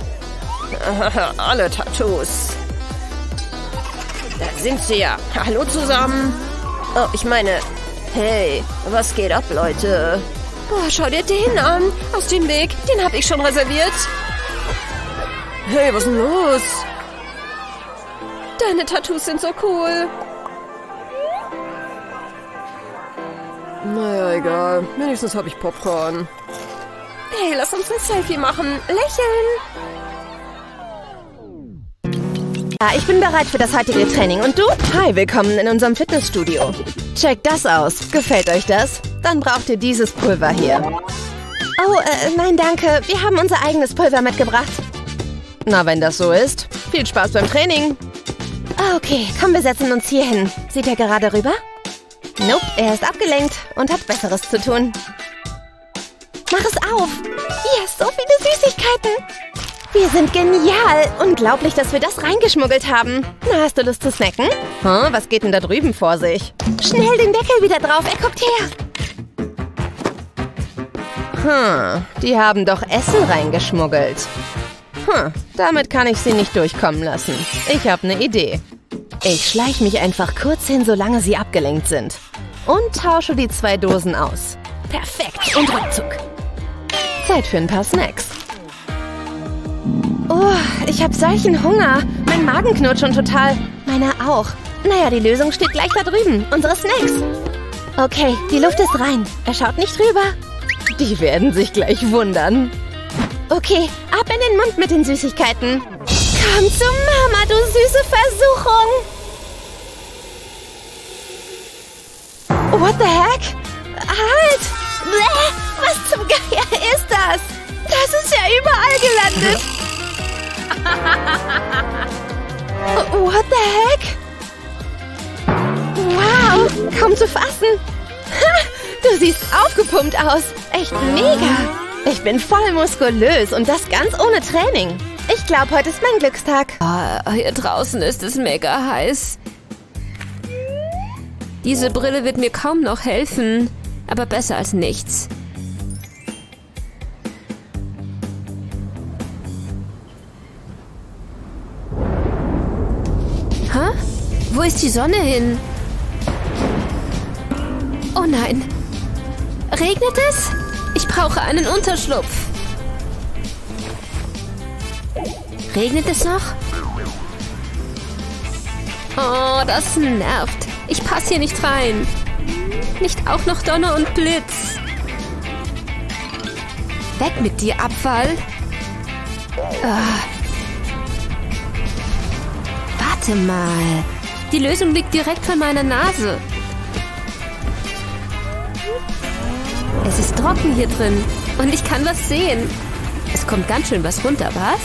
Alle Tattoos. Da sind sie ja. Hallo zusammen. Oh, ich meine... Hey, was geht ab, Leute? Boah, schau dir den an. Aus dem Weg. Den habe ich schon reserviert. Hey, was ist denn los? Deine Tattoos sind so cool. Naja, egal. Wenigstens habe ich Popcorn. Hey, lass uns ein Selfie machen. Lächeln. Ja, ich bin bereit für das heutige Training. Und du? Hi, willkommen in unserem Fitnessstudio. Checkt das aus. Gefällt euch das? Dann braucht ihr dieses Pulver hier. Oh, nein, danke. Wir haben unser eigenes Pulver mitgebracht. Na, wenn das so ist. Viel Spaß beim Training. Okay, komm, wir setzen uns hier hin. Sieht er gerade rüber? Nope, er ist abgelenkt und hat Besseres zu tun. Mach es auf. Yes, so viele Süßigkeiten. Wir sind genial. Unglaublich, dass wir das reingeschmuggelt haben. Na, hast du Lust zu snacken? Was geht denn da drüben vor sich? Schnell den Deckel wieder drauf. Er guckt her. Die haben doch Essen reingeschmuggelt. Damit kann ich sie nicht durchkommen lassen. Ich habe eine Idee. Ich schleiche mich einfach kurz hin, solange sie abgelenkt sind. Und tausche die 2 Dosen aus. Perfekt. Und Rückzug. Zeit für ein paar Snacks. Oh, ich habe solchen Hunger. Mein Magen knurrt schon total. Meiner auch. Naja, die Lösung steht gleich da drüben. Unsere Snacks. Okay, die Luft ist rein. Er schaut nicht rüber. Die werden sich gleich wundern. Okay, ab in den Mund mit den Süßigkeiten. Komm zu Mama, du süße Versuchung. What the heck? Halt! Bäh, was zum Geier ist das? Das ist ja überall gelandet. What the heck? Wow, kaum zu fassen. Du siehst aufgepumpt aus. Echt mega. Ich bin voll muskulös und das ganz ohne Training. Ich glaube, heute ist mein Glückstag. Oh, hier draußen ist es mega heiß. Diese Brille wird mir kaum noch helfen, aber besser als nichts. Hä? Wo ist die Sonne hin? Oh nein. Regnet es? Ich brauche einen Unterschlupf. Regnet es noch? Oh, das nervt. Ich passe hier nicht rein. Nicht auch noch Donner und Blitz. Weg mit dir, Abfall. Warte mal. Die Lösung liegt direkt vor meiner Nase. Es ist trocken hier drin und ich kann was sehen. Es kommt ganz schön was runter, was?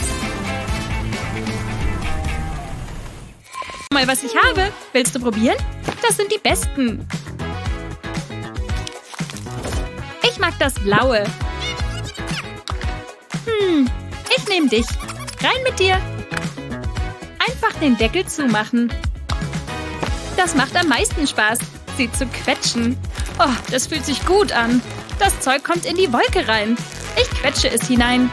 Mal, was ich habe. Willst du probieren? Das sind die besten. Ich mag das Blaue. Ich nehme dich. Rein mit dir. Einfach den Deckel zumachen. Das macht am meisten Spaß, sie zu quetschen. Oh, das fühlt sich gut an. Das Zeug kommt in die Wolke rein. Ich quetsche es hinein.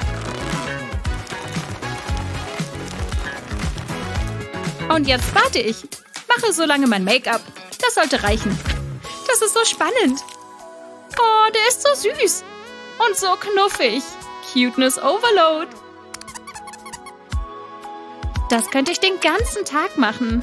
Und jetzt warte ich. Mache so lange mein Make-up. Das sollte reichen. Das ist so spannend. Oh, der ist so süß. Und so knuffig. Cuteness Overload. Das könnte ich den ganzen Tag machen.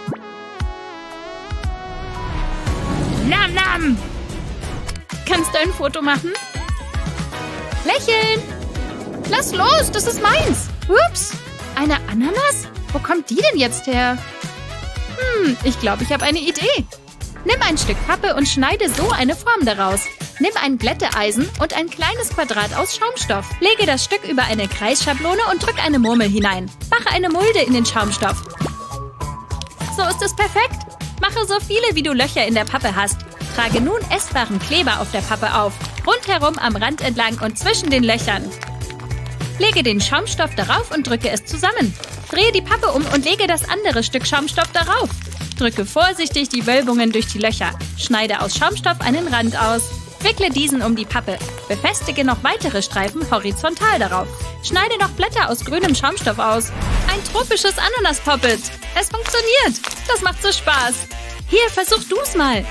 Nam, nam. Kannst du ein Foto machen? Lächeln. Lass los, das ist meins. Ups. Eine Ananas? Wo kommt die denn jetzt her? Ich glaube, ich habe eine Idee. Nimm ein Stück Pappe und schneide so eine Form daraus. Nimm ein Glätteeisen und ein kleines Quadrat aus Schaumstoff. Lege das Stück über eine Kreisschablone und drück eine Murmel hinein. Mache eine Mulde in den Schaumstoff. So ist es perfekt. Mache so viele, wie du Löcher in der Pappe hast. Trage nun essbaren Kleber auf der Pappe auf. Rundherum am Rand entlang und zwischen den Löchern. Lege den Schaumstoff darauf und drücke es zusammen. Drehe die Pappe um und lege das andere Stück Schaumstoff darauf. Drücke vorsichtig die Wölbungen durch die Löcher. Schneide aus Schaumstoff einen Rand aus. Wickle diesen um die Pappe. Befestige noch weitere Streifen horizontal darauf. Schneide noch Blätter aus grünem Schaumstoff aus. Ein tropisches Ananas-Poppet. Es funktioniert. Das macht so Spaß. Hier, versuch du's mal.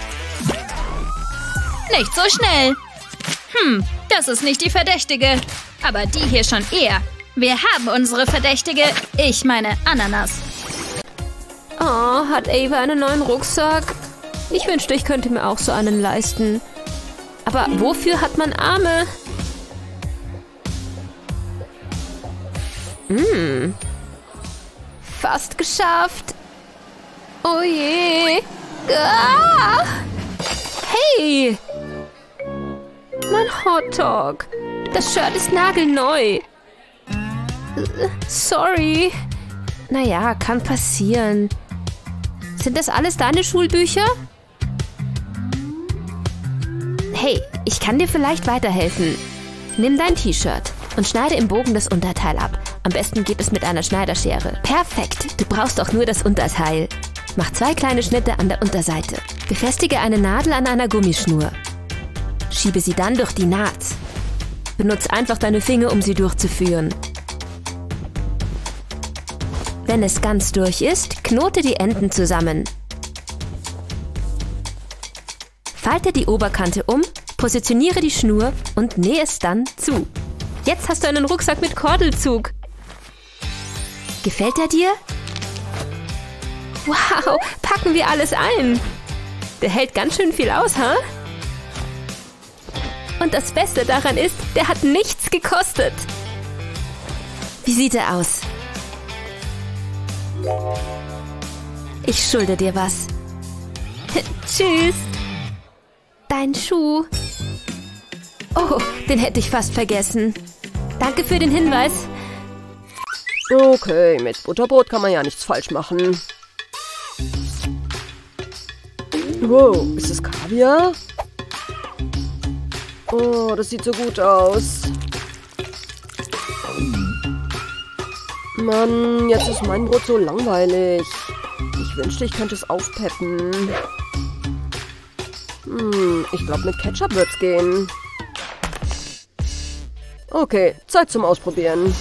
Nicht so schnell. Das ist nicht die Verdächtige. Aber die hier schon eher. Wir haben unsere Verdächtige. Ich meine Ananas. Oh, hat Ava einen neuen Rucksack? Ich wünschte, ich könnte mir auch so einen leisten. Aber wofür hat man Arme? Fast geschafft. Oh je. Ah! Hey! Mein Hotdog. Das Shirt ist nagelneu. Sorry. Naja, kann passieren. Sind das alles deine Schulbücher? Hey, ich kann dir vielleicht weiterhelfen. Nimm dein T-Shirt und schneide im Bogen das Unterteil ab. Am besten geht es mit einer Schneiderschere. Perfekt, du brauchst doch nur das Unterteil. Mach 2 kleine Schnitte an der Unterseite. Befestige eine Nadel an einer Gummischnur. Schiebe sie dann durch die Naht. Benutze einfach deine Finger, um sie durchzuführen. Wenn es ganz durch ist, knote die Enden zusammen. Falte die Oberkante um, positioniere die Schnur und nähe es dann zu. Jetzt hast du einen Rucksack mit Kordelzug. Gefällt er dir? Wow, packen wir alles ein. Der hält ganz schön viel aus, ha? Und das Beste daran ist, der hat nichts gekostet. Wie sieht er aus? Ich schulde dir was. Tschüss. Dein Schuh. Oh, den hätte ich fast vergessen. Danke für den Hinweis. Okay, mit Butterbrot kann man ja nichts falsch machen. Wow, ist es Kaviar? Oh, das sieht so gut aus. Mann, jetzt ist mein Brot so langweilig. Ich wünschte, ich könnte es aufpeppen. Ich glaube, mit Ketchup wird's gehen. Okay, Zeit zum Ausprobieren.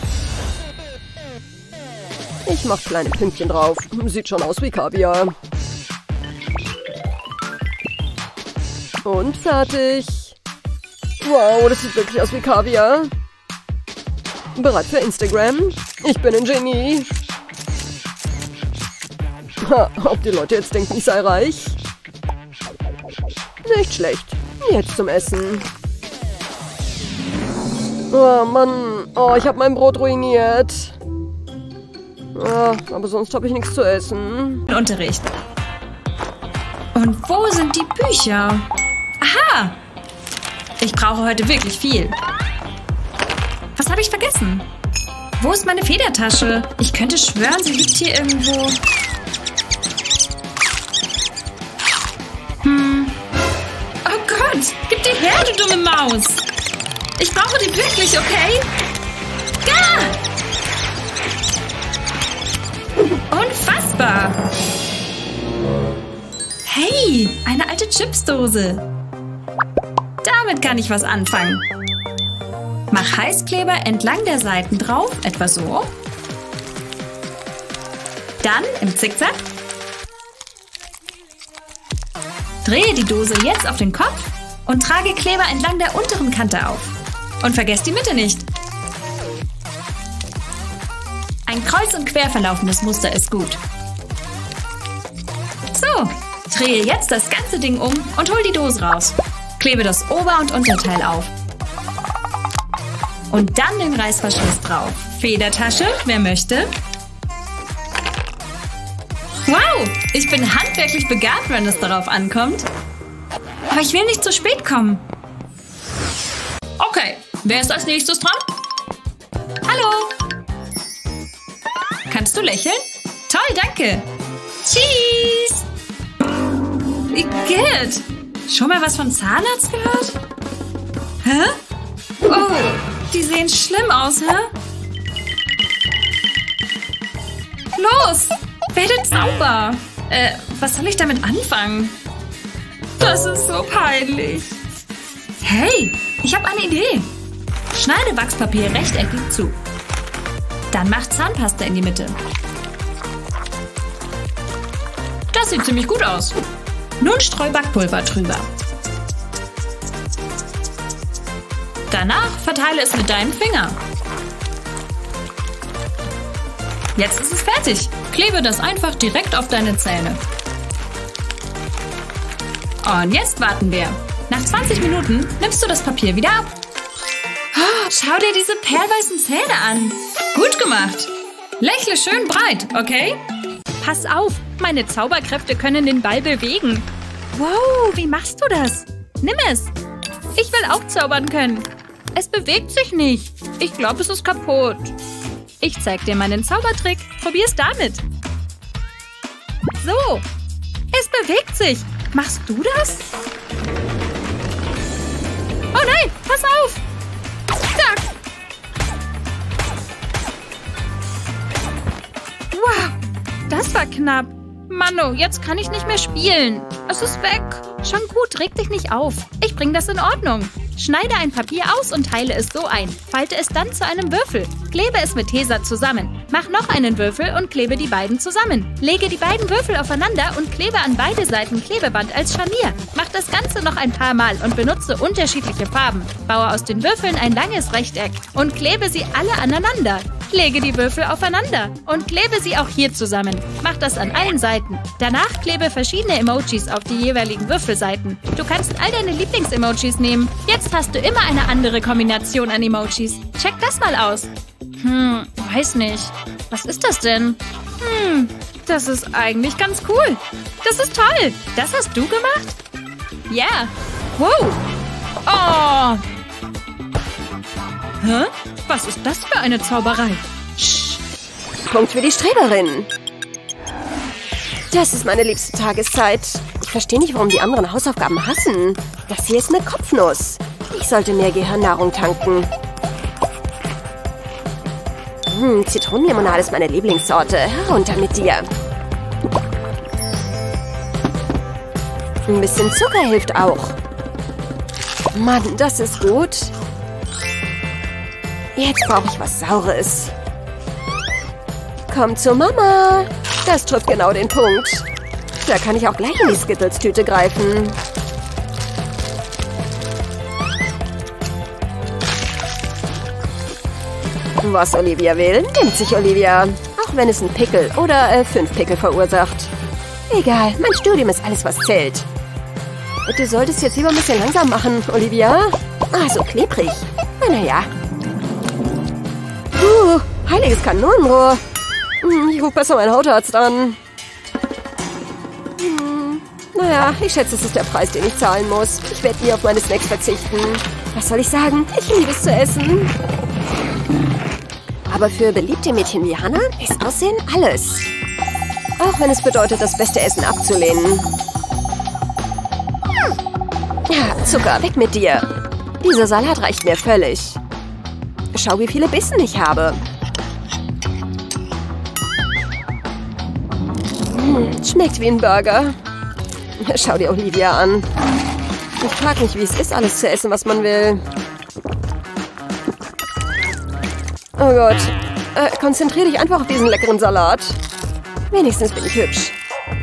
Ich mache kleine Pünktchen drauf. Sieht schon aus wie Kaviar. Und fertig. Wow, das sieht wirklich aus wie Kaviar. Bereit für Instagram? Ich bin ein Genie. Ha, ob die Leute jetzt denken, ich sei reich? Nicht schlecht. Jetzt zum Essen. Oh Mann, oh, ich habe mein Brot ruiniert. Oh, aber sonst habe ich nichts zu essen. Unterricht. Und wo sind die Bücher? Aha! Ich brauche heute wirklich viel. Was habe ich vergessen? Wo ist meine Federtasche? Ich könnte schwören, sie liegt hier irgendwo. Oh Gott, gib die her, du dumme Maus. Ich brauche die wirklich, okay? Gah! Unfassbar! Hey, eine alte Chipsdose. Damit kann ich was anfangen. Mach Heißkleber entlang der Seiten drauf, etwa so. Dann im Zickzack. Drehe die Dose jetzt auf den Kopf und trage Kleber entlang der unteren Kante auf. Und vergesst die Mitte nicht. Ein kreuz- und quer verlaufendes Muster ist gut. So, drehe jetzt das ganze Ding um und hol die Dose raus. Klebe das Ober- und Unterteil auf. Und dann den Reißverschluss drauf. Federtasche, wer möchte? Wow, ich bin handwerklich begabt, wenn es darauf ankommt. Aber ich will nicht zu spät kommen. Okay, wer ist als nächstes dran? Hallo. Kannst du lächeln? Toll, danke. Tschüss. Igitt. Schon mal was von Zahnarzt gehört? Hä? Oh, Die sehen schlimm aus, hä? Los! Werde Zauber! Was soll ich damit anfangen? Das ist so peinlich. Hey, ich habe eine Idee. Schneide Wachspapier rechteckig zu. Dann mach Zahnpasta in die Mitte. Das sieht ziemlich gut aus. Nun streu Backpulver drüber. Danach verteile es mit deinem Finger. Jetzt ist es fertig. Klebe das einfach direkt auf deine Zähne. Und jetzt warten wir. Nach 20 Minuten nimmst du das Papier wieder ab. Oh, schau dir diese perlweißen Zähne an. Gut gemacht. Lächle schön breit, okay? Pass auf, meine Zauberkräfte können den Ball bewegen. Wow, wie machst du das? Nimm es. Ich will auch zaubern können. Es bewegt sich nicht. Ich glaube, es ist kaputt. Ich zeig dir meinen Zaubertrick. Probier's damit. So. Es bewegt sich. Machst du das? Oh nein, pass auf. Zack. Wow, das war knapp. Mano, jetzt kann ich nicht mehr spielen. Es ist weg. Schon gut, reg dich nicht auf. Ich bring das in Ordnung. Schneide ein Papier aus und teile es so ein. Falte es dann zu einem Würfel. Klebe es mit Tesa zusammen. Mach noch einen Würfel und klebe die beiden zusammen. Lege die beiden Würfel aufeinander und klebe an beide Seiten Klebeband als Scharnier. Mach das Ganze noch ein paar Mal und benutze unterschiedliche Farben. Baue aus den Würfeln ein langes Rechteck und klebe sie alle aneinander. Lege die Würfel aufeinander und klebe sie auch hier zusammen. Mach das an allen Seiten. Danach klebe verschiedene Emojis auf die jeweiligen Würfelseiten. Du kannst all deine Lieblings-Emojis nehmen. Jetzt hast du immer eine andere Kombination an Emojis. Check das mal aus. Weiß nicht. Was ist das denn? Das ist eigentlich ganz cool. Das ist toll. Das hast du gemacht? Ja. Wow. Oh. Hä? Was ist das für eine Zauberei? Shh. Punkt für die Streberin. Das ist meine liebste Tageszeit. Ich verstehe nicht, warum die anderen Hausaufgaben hassen. Das hier ist eine Kopfnuss. Ich sollte mehr Gehirnnahrung tanken. Zitronenlimonade ist meine Lieblingssorte. Herunter mit dir. Ein bisschen Zucker hilft auch. Mann, das ist gut. Jetzt brauche ich was Saures. Komm zu Mama. Das trifft genau den Punkt. Da kann ich auch gleich in die Skittles-Tüte greifen. Was Olivia will, nimmt sich Olivia. Auch wenn es einen Pickel oder 5 Pickel verursacht. Egal, mein Studium ist alles, was zählt. Du solltest jetzt lieber ein bisschen langsam machen, Olivia. Ah, so klebrig. Naja. Heiliges Kanonenrohr. Ich rufe besser meinen Hautarzt an. Naja, ich schätze, es ist der Preis, den ich zahlen muss. Ich werde nie auf meine Snacks verzichten. Was soll ich sagen? Ich liebe es zu essen. Aber für beliebte Mädchen wie Hannah ist Aussehen alles. Auch wenn es bedeutet, das beste Essen abzulehnen. Ja, Zucker, weg mit dir. Dieser Salat reicht mir völlig. Schau, wie viele Bissen ich habe. Schmeckt wie ein Burger. Schau dir Olivia an. Ich frage mich, wie es ist, alles zu essen, was man will. Oh Gott. Konzentrier dich einfach auf diesen leckeren Salat. Wenigstens bin ich hübsch.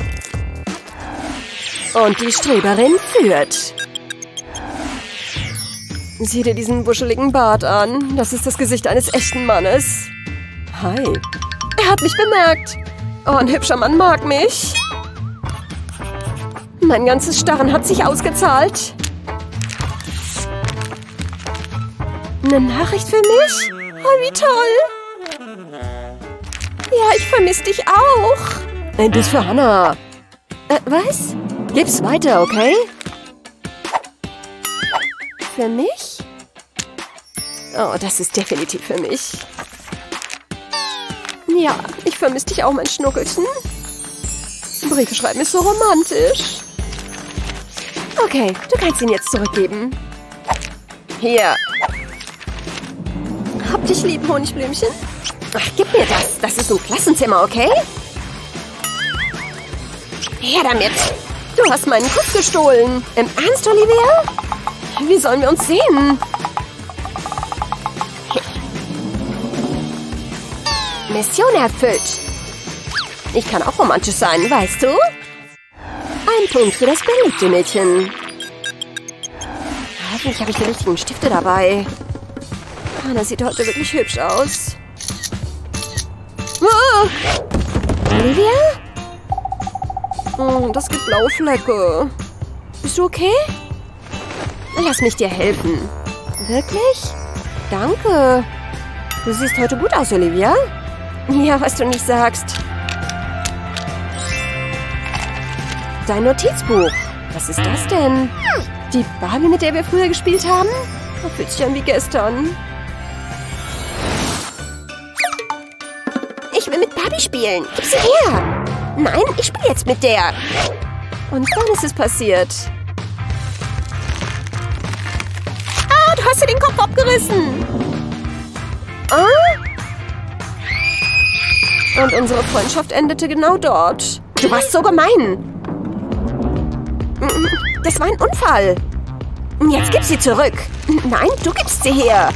Und die Streberin führt. Sieh dir diesen wuscheligen Bart an. Das ist das Gesicht eines echten Mannes. Hi. Er hat mich bemerkt. Oh, ein hübscher Mann mag mich. Mein ganzes Starren hat sich ausgezahlt. Eine Nachricht für mich? Oh, wie toll. Ja, ich vermisse dich auch. Das ist für Hannah. Was? Gib's weiter, okay? Für mich? Oh, das ist definitiv für mich. Ja, ich vermisse dich auch, mein Schnuckelchen. Briefe schreiben ist so romantisch. Okay, du kannst ihn jetzt zurückgeben. Hier. dich lieb, Honigblümchen. Ach, gib mir das. Das ist ein Klassenzimmer, okay? Her damit. Du hast meinen Kuss gestohlen. Im Ernst, Olivia? Wie sollen wir uns sehen? Mission erfüllt. Ich kann auch romantisch sein, weißt du? Ein Punkt für das beliebte Mädchen. Hoffentlich habe ich die richtigen Stifte dabei. Anna sieht heute wirklich hübsch aus. Oh! Olivia? Oh, das gibt blaue Flecke. Bist du okay? Lass mich dir helfen. Wirklich? Danke. Du siehst heute gut aus, Olivia. Ja, was du nicht sagst. Dein Notizbuch. Was ist das denn? Die Barbie, mit der wir früher gespielt haben? Das fühlt sich an wie gestern. Ich will mit Barbie spielen. Gib sie her. Nein, ich spiele jetzt mit der. Und wann ist es passiert? Ah, du hast dir den Kopf abgerissen. Ah? Und unsere Freundschaft endete genau dort. Du warst so gemein. Das war ein Unfall. Jetzt gib sie zurück. Nein, du gibst sie her.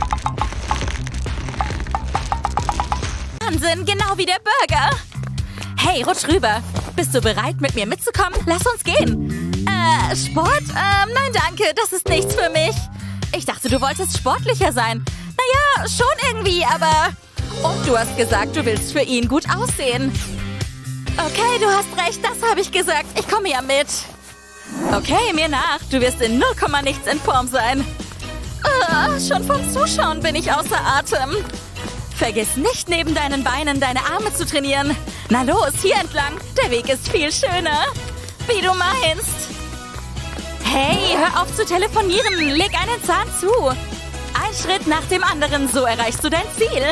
Wahnsinn, genau wie der Burger. Hey, rutsch rüber. Bist du bereit, mit mir mitzukommen? Lass uns gehen. Sport? Nein, danke. Das ist nichts für mich. Ich dachte, du wolltest sportlicher sein. Naja, schon irgendwie, aber... Und du hast gesagt, du willst für ihn gut aussehen. Okay, du hast recht, das habe ich gesagt. Ich komme ja mit. Okay, mir nach. Du wirst in 0, nichts in Form sein. Schon vom Zuschauen bin ich außer Atem. Vergiss nicht, neben deinen Beinen deine Arme zu trainieren. Na los, hier entlang. Der Weg ist viel schöner. Wie du meinst. Hey, hör auf zu telefonieren. Leg einen Zahn zu. Ein Schritt nach dem anderen, so erreichst du dein Ziel.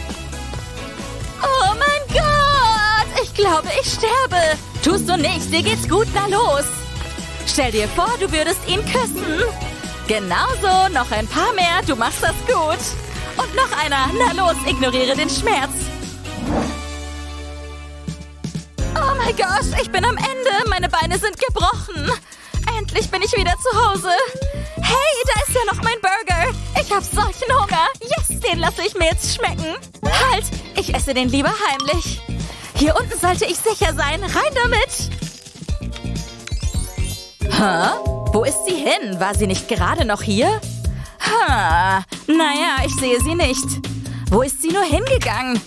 Oh mein Gott! Ich glaube, ich sterbe. Tust du nicht, dir geht's gut, na los. Stell dir vor, du würdest ihn küssen. Genauso, noch ein paar mehr, du machst das gut. Und noch einer, na los, ignoriere den Schmerz. Oh mein Gott, ich bin am Ende, meine Beine sind gebrochen. Endlich bin ich wieder zu Hause. Hey, da ist ja noch mein Burger. Ich hab solchen Hunger. Yes, den lasse ich mir jetzt schmecken. Halt, ich esse den lieber heimlich. Hier unten sollte ich sicher sein. Rein damit. Hä? Wo ist sie hin? War sie nicht gerade noch hier? Naja, ich sehe sie nicht. Wo ist sie nur hingegangen?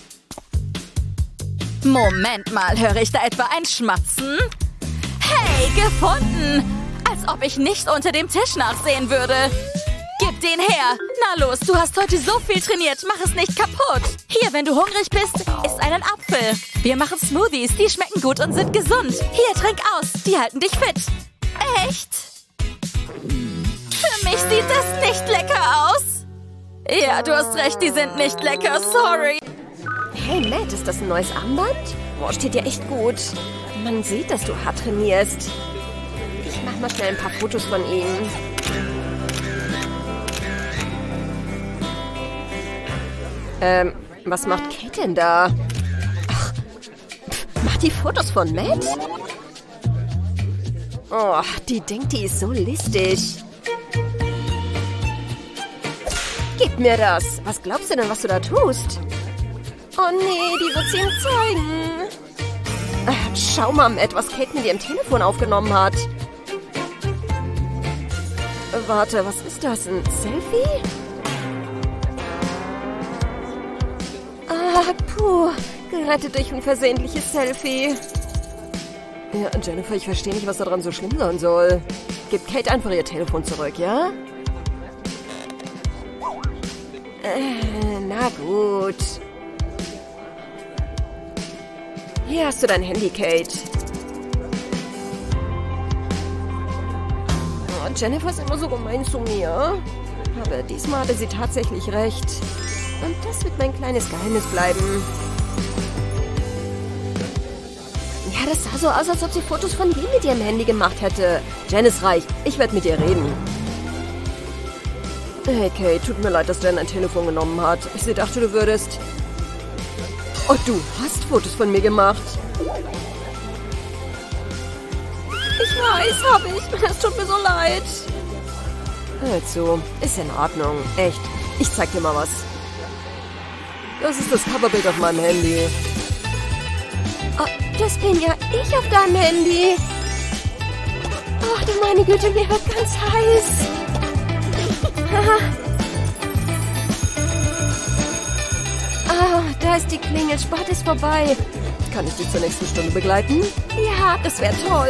Moment mal, höre ich da etwa ein Schmatzen? Hey, gefunden! Als ob ich nicht unter dem Tisch nachsehen würde. Gib den her. Na los, du hast heute so viel trainiert. Mach es nicht kaputt. Hier, wenn du hungrig bist, iss einen Apfel. Wir machen Smoothies, die schmecken gut und sind gesund. Hier, trink aus. Die halten dich fit. Echt? Für mich sieht das nicht lecker aus. Ja, du hast recht, die sind nicht lecker. Sorry. Hey, Matt, ist das ein neues Armband? Boah, steht dir echt gut. Man sieht, dass du hart trainierst. Ich mach mal schnell ein paar Fotos von ihm. Was macht Kate denn da? Ach, macht die Fotos von Matt? Oh, die denkt, die ist so listig. Gib mir das. Was glaubst du denn, was du da tust? Oh nee, die wird sie ihm zeigen. Schau mal, Matt, was Kate mit ihrem Telefon aufgenommen hat. Warte, was ist das? Ein Selfie? Puh. Gerettet durch ein versehentliches Selfie. Ja, Jennifer, ich verstehe nicht, was daran so schlimm sein soll. Gib Kate einfach ihr Telefon zurück, ja? Na gut. Hier hast du dein Handy, Kate. Oh, Jennifer ist immer so gemein zu mir. Aber diesmal hatte sie tatsächlich recht. Und das wird mein kleines Geheimnis bleiben. Ja, das sah so aus, als ob sie Fotos von dir mit ihrem Handy gemacht hätte. Jen ist reich. Ich werde mit ihr reden. Hey Kate, tut mir leid, dass Dan ein Telefon genommen hat. Ich dachte, du würdest... Oh, du hast Fotos von mir gemacht. Ich weiß, habe ich. Es tut mir so leid. Also, ist in Ordnung. Echt. Ich zeig dir mal was. Das ist das Coverbild auf meinem Handy. Oh, das bin ja ich auf deinem Handy. Ach du meine Güte, mir wird ganz heiß. Ah, da ist die Klingel. Sport ist vorbei. Kann ich dich zur nächsten Stunde begleiten? Ja, das wäre toll.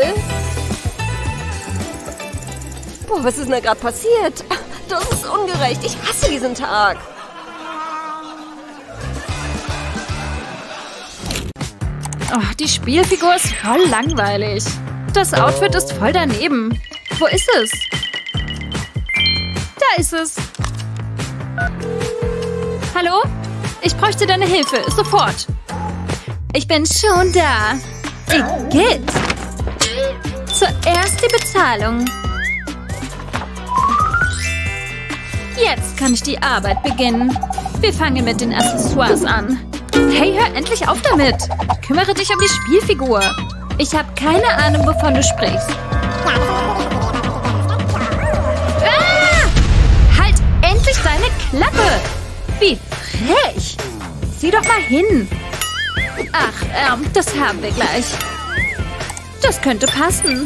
Boah, was ist denn da gerade passiert? Das ist ungerecht. Ich hasse diesen Tag. Oh, die Spielfigur ist voll langweilig. Das Outfit ist voll daneben. Wo ist es? Da ist es. Hallo? Ich bräuchte deine Hilfe. Sofort. Ich bin schon da. Igitt. Zuerst die Bezahlung. Jetzt kann ich die Arbeit beginnen. Wir fangen mit den Accessoires an. Hey, hör endlich auf damit. Kümmere dich um die Spielfigur. Ich habe keine Ahnung, wovon du sprichst. Ah! Halt endlich deine Klappe. Wie frech. Sieh doch mal hin. Ach, das haben wir gleich. Das könnte passen.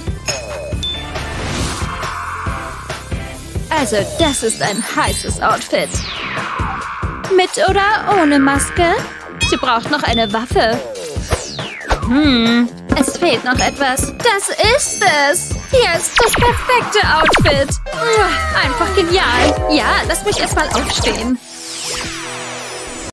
Also, das ist ein heißes Outfit. Mit oder ohne Maske? Sie braucht noch eine Waffe. Es fehlt noch etwas. Das ist es. Hier ist das perfekte Outfit. Einfach genial. Ja, lass mich erstmal aufstehen.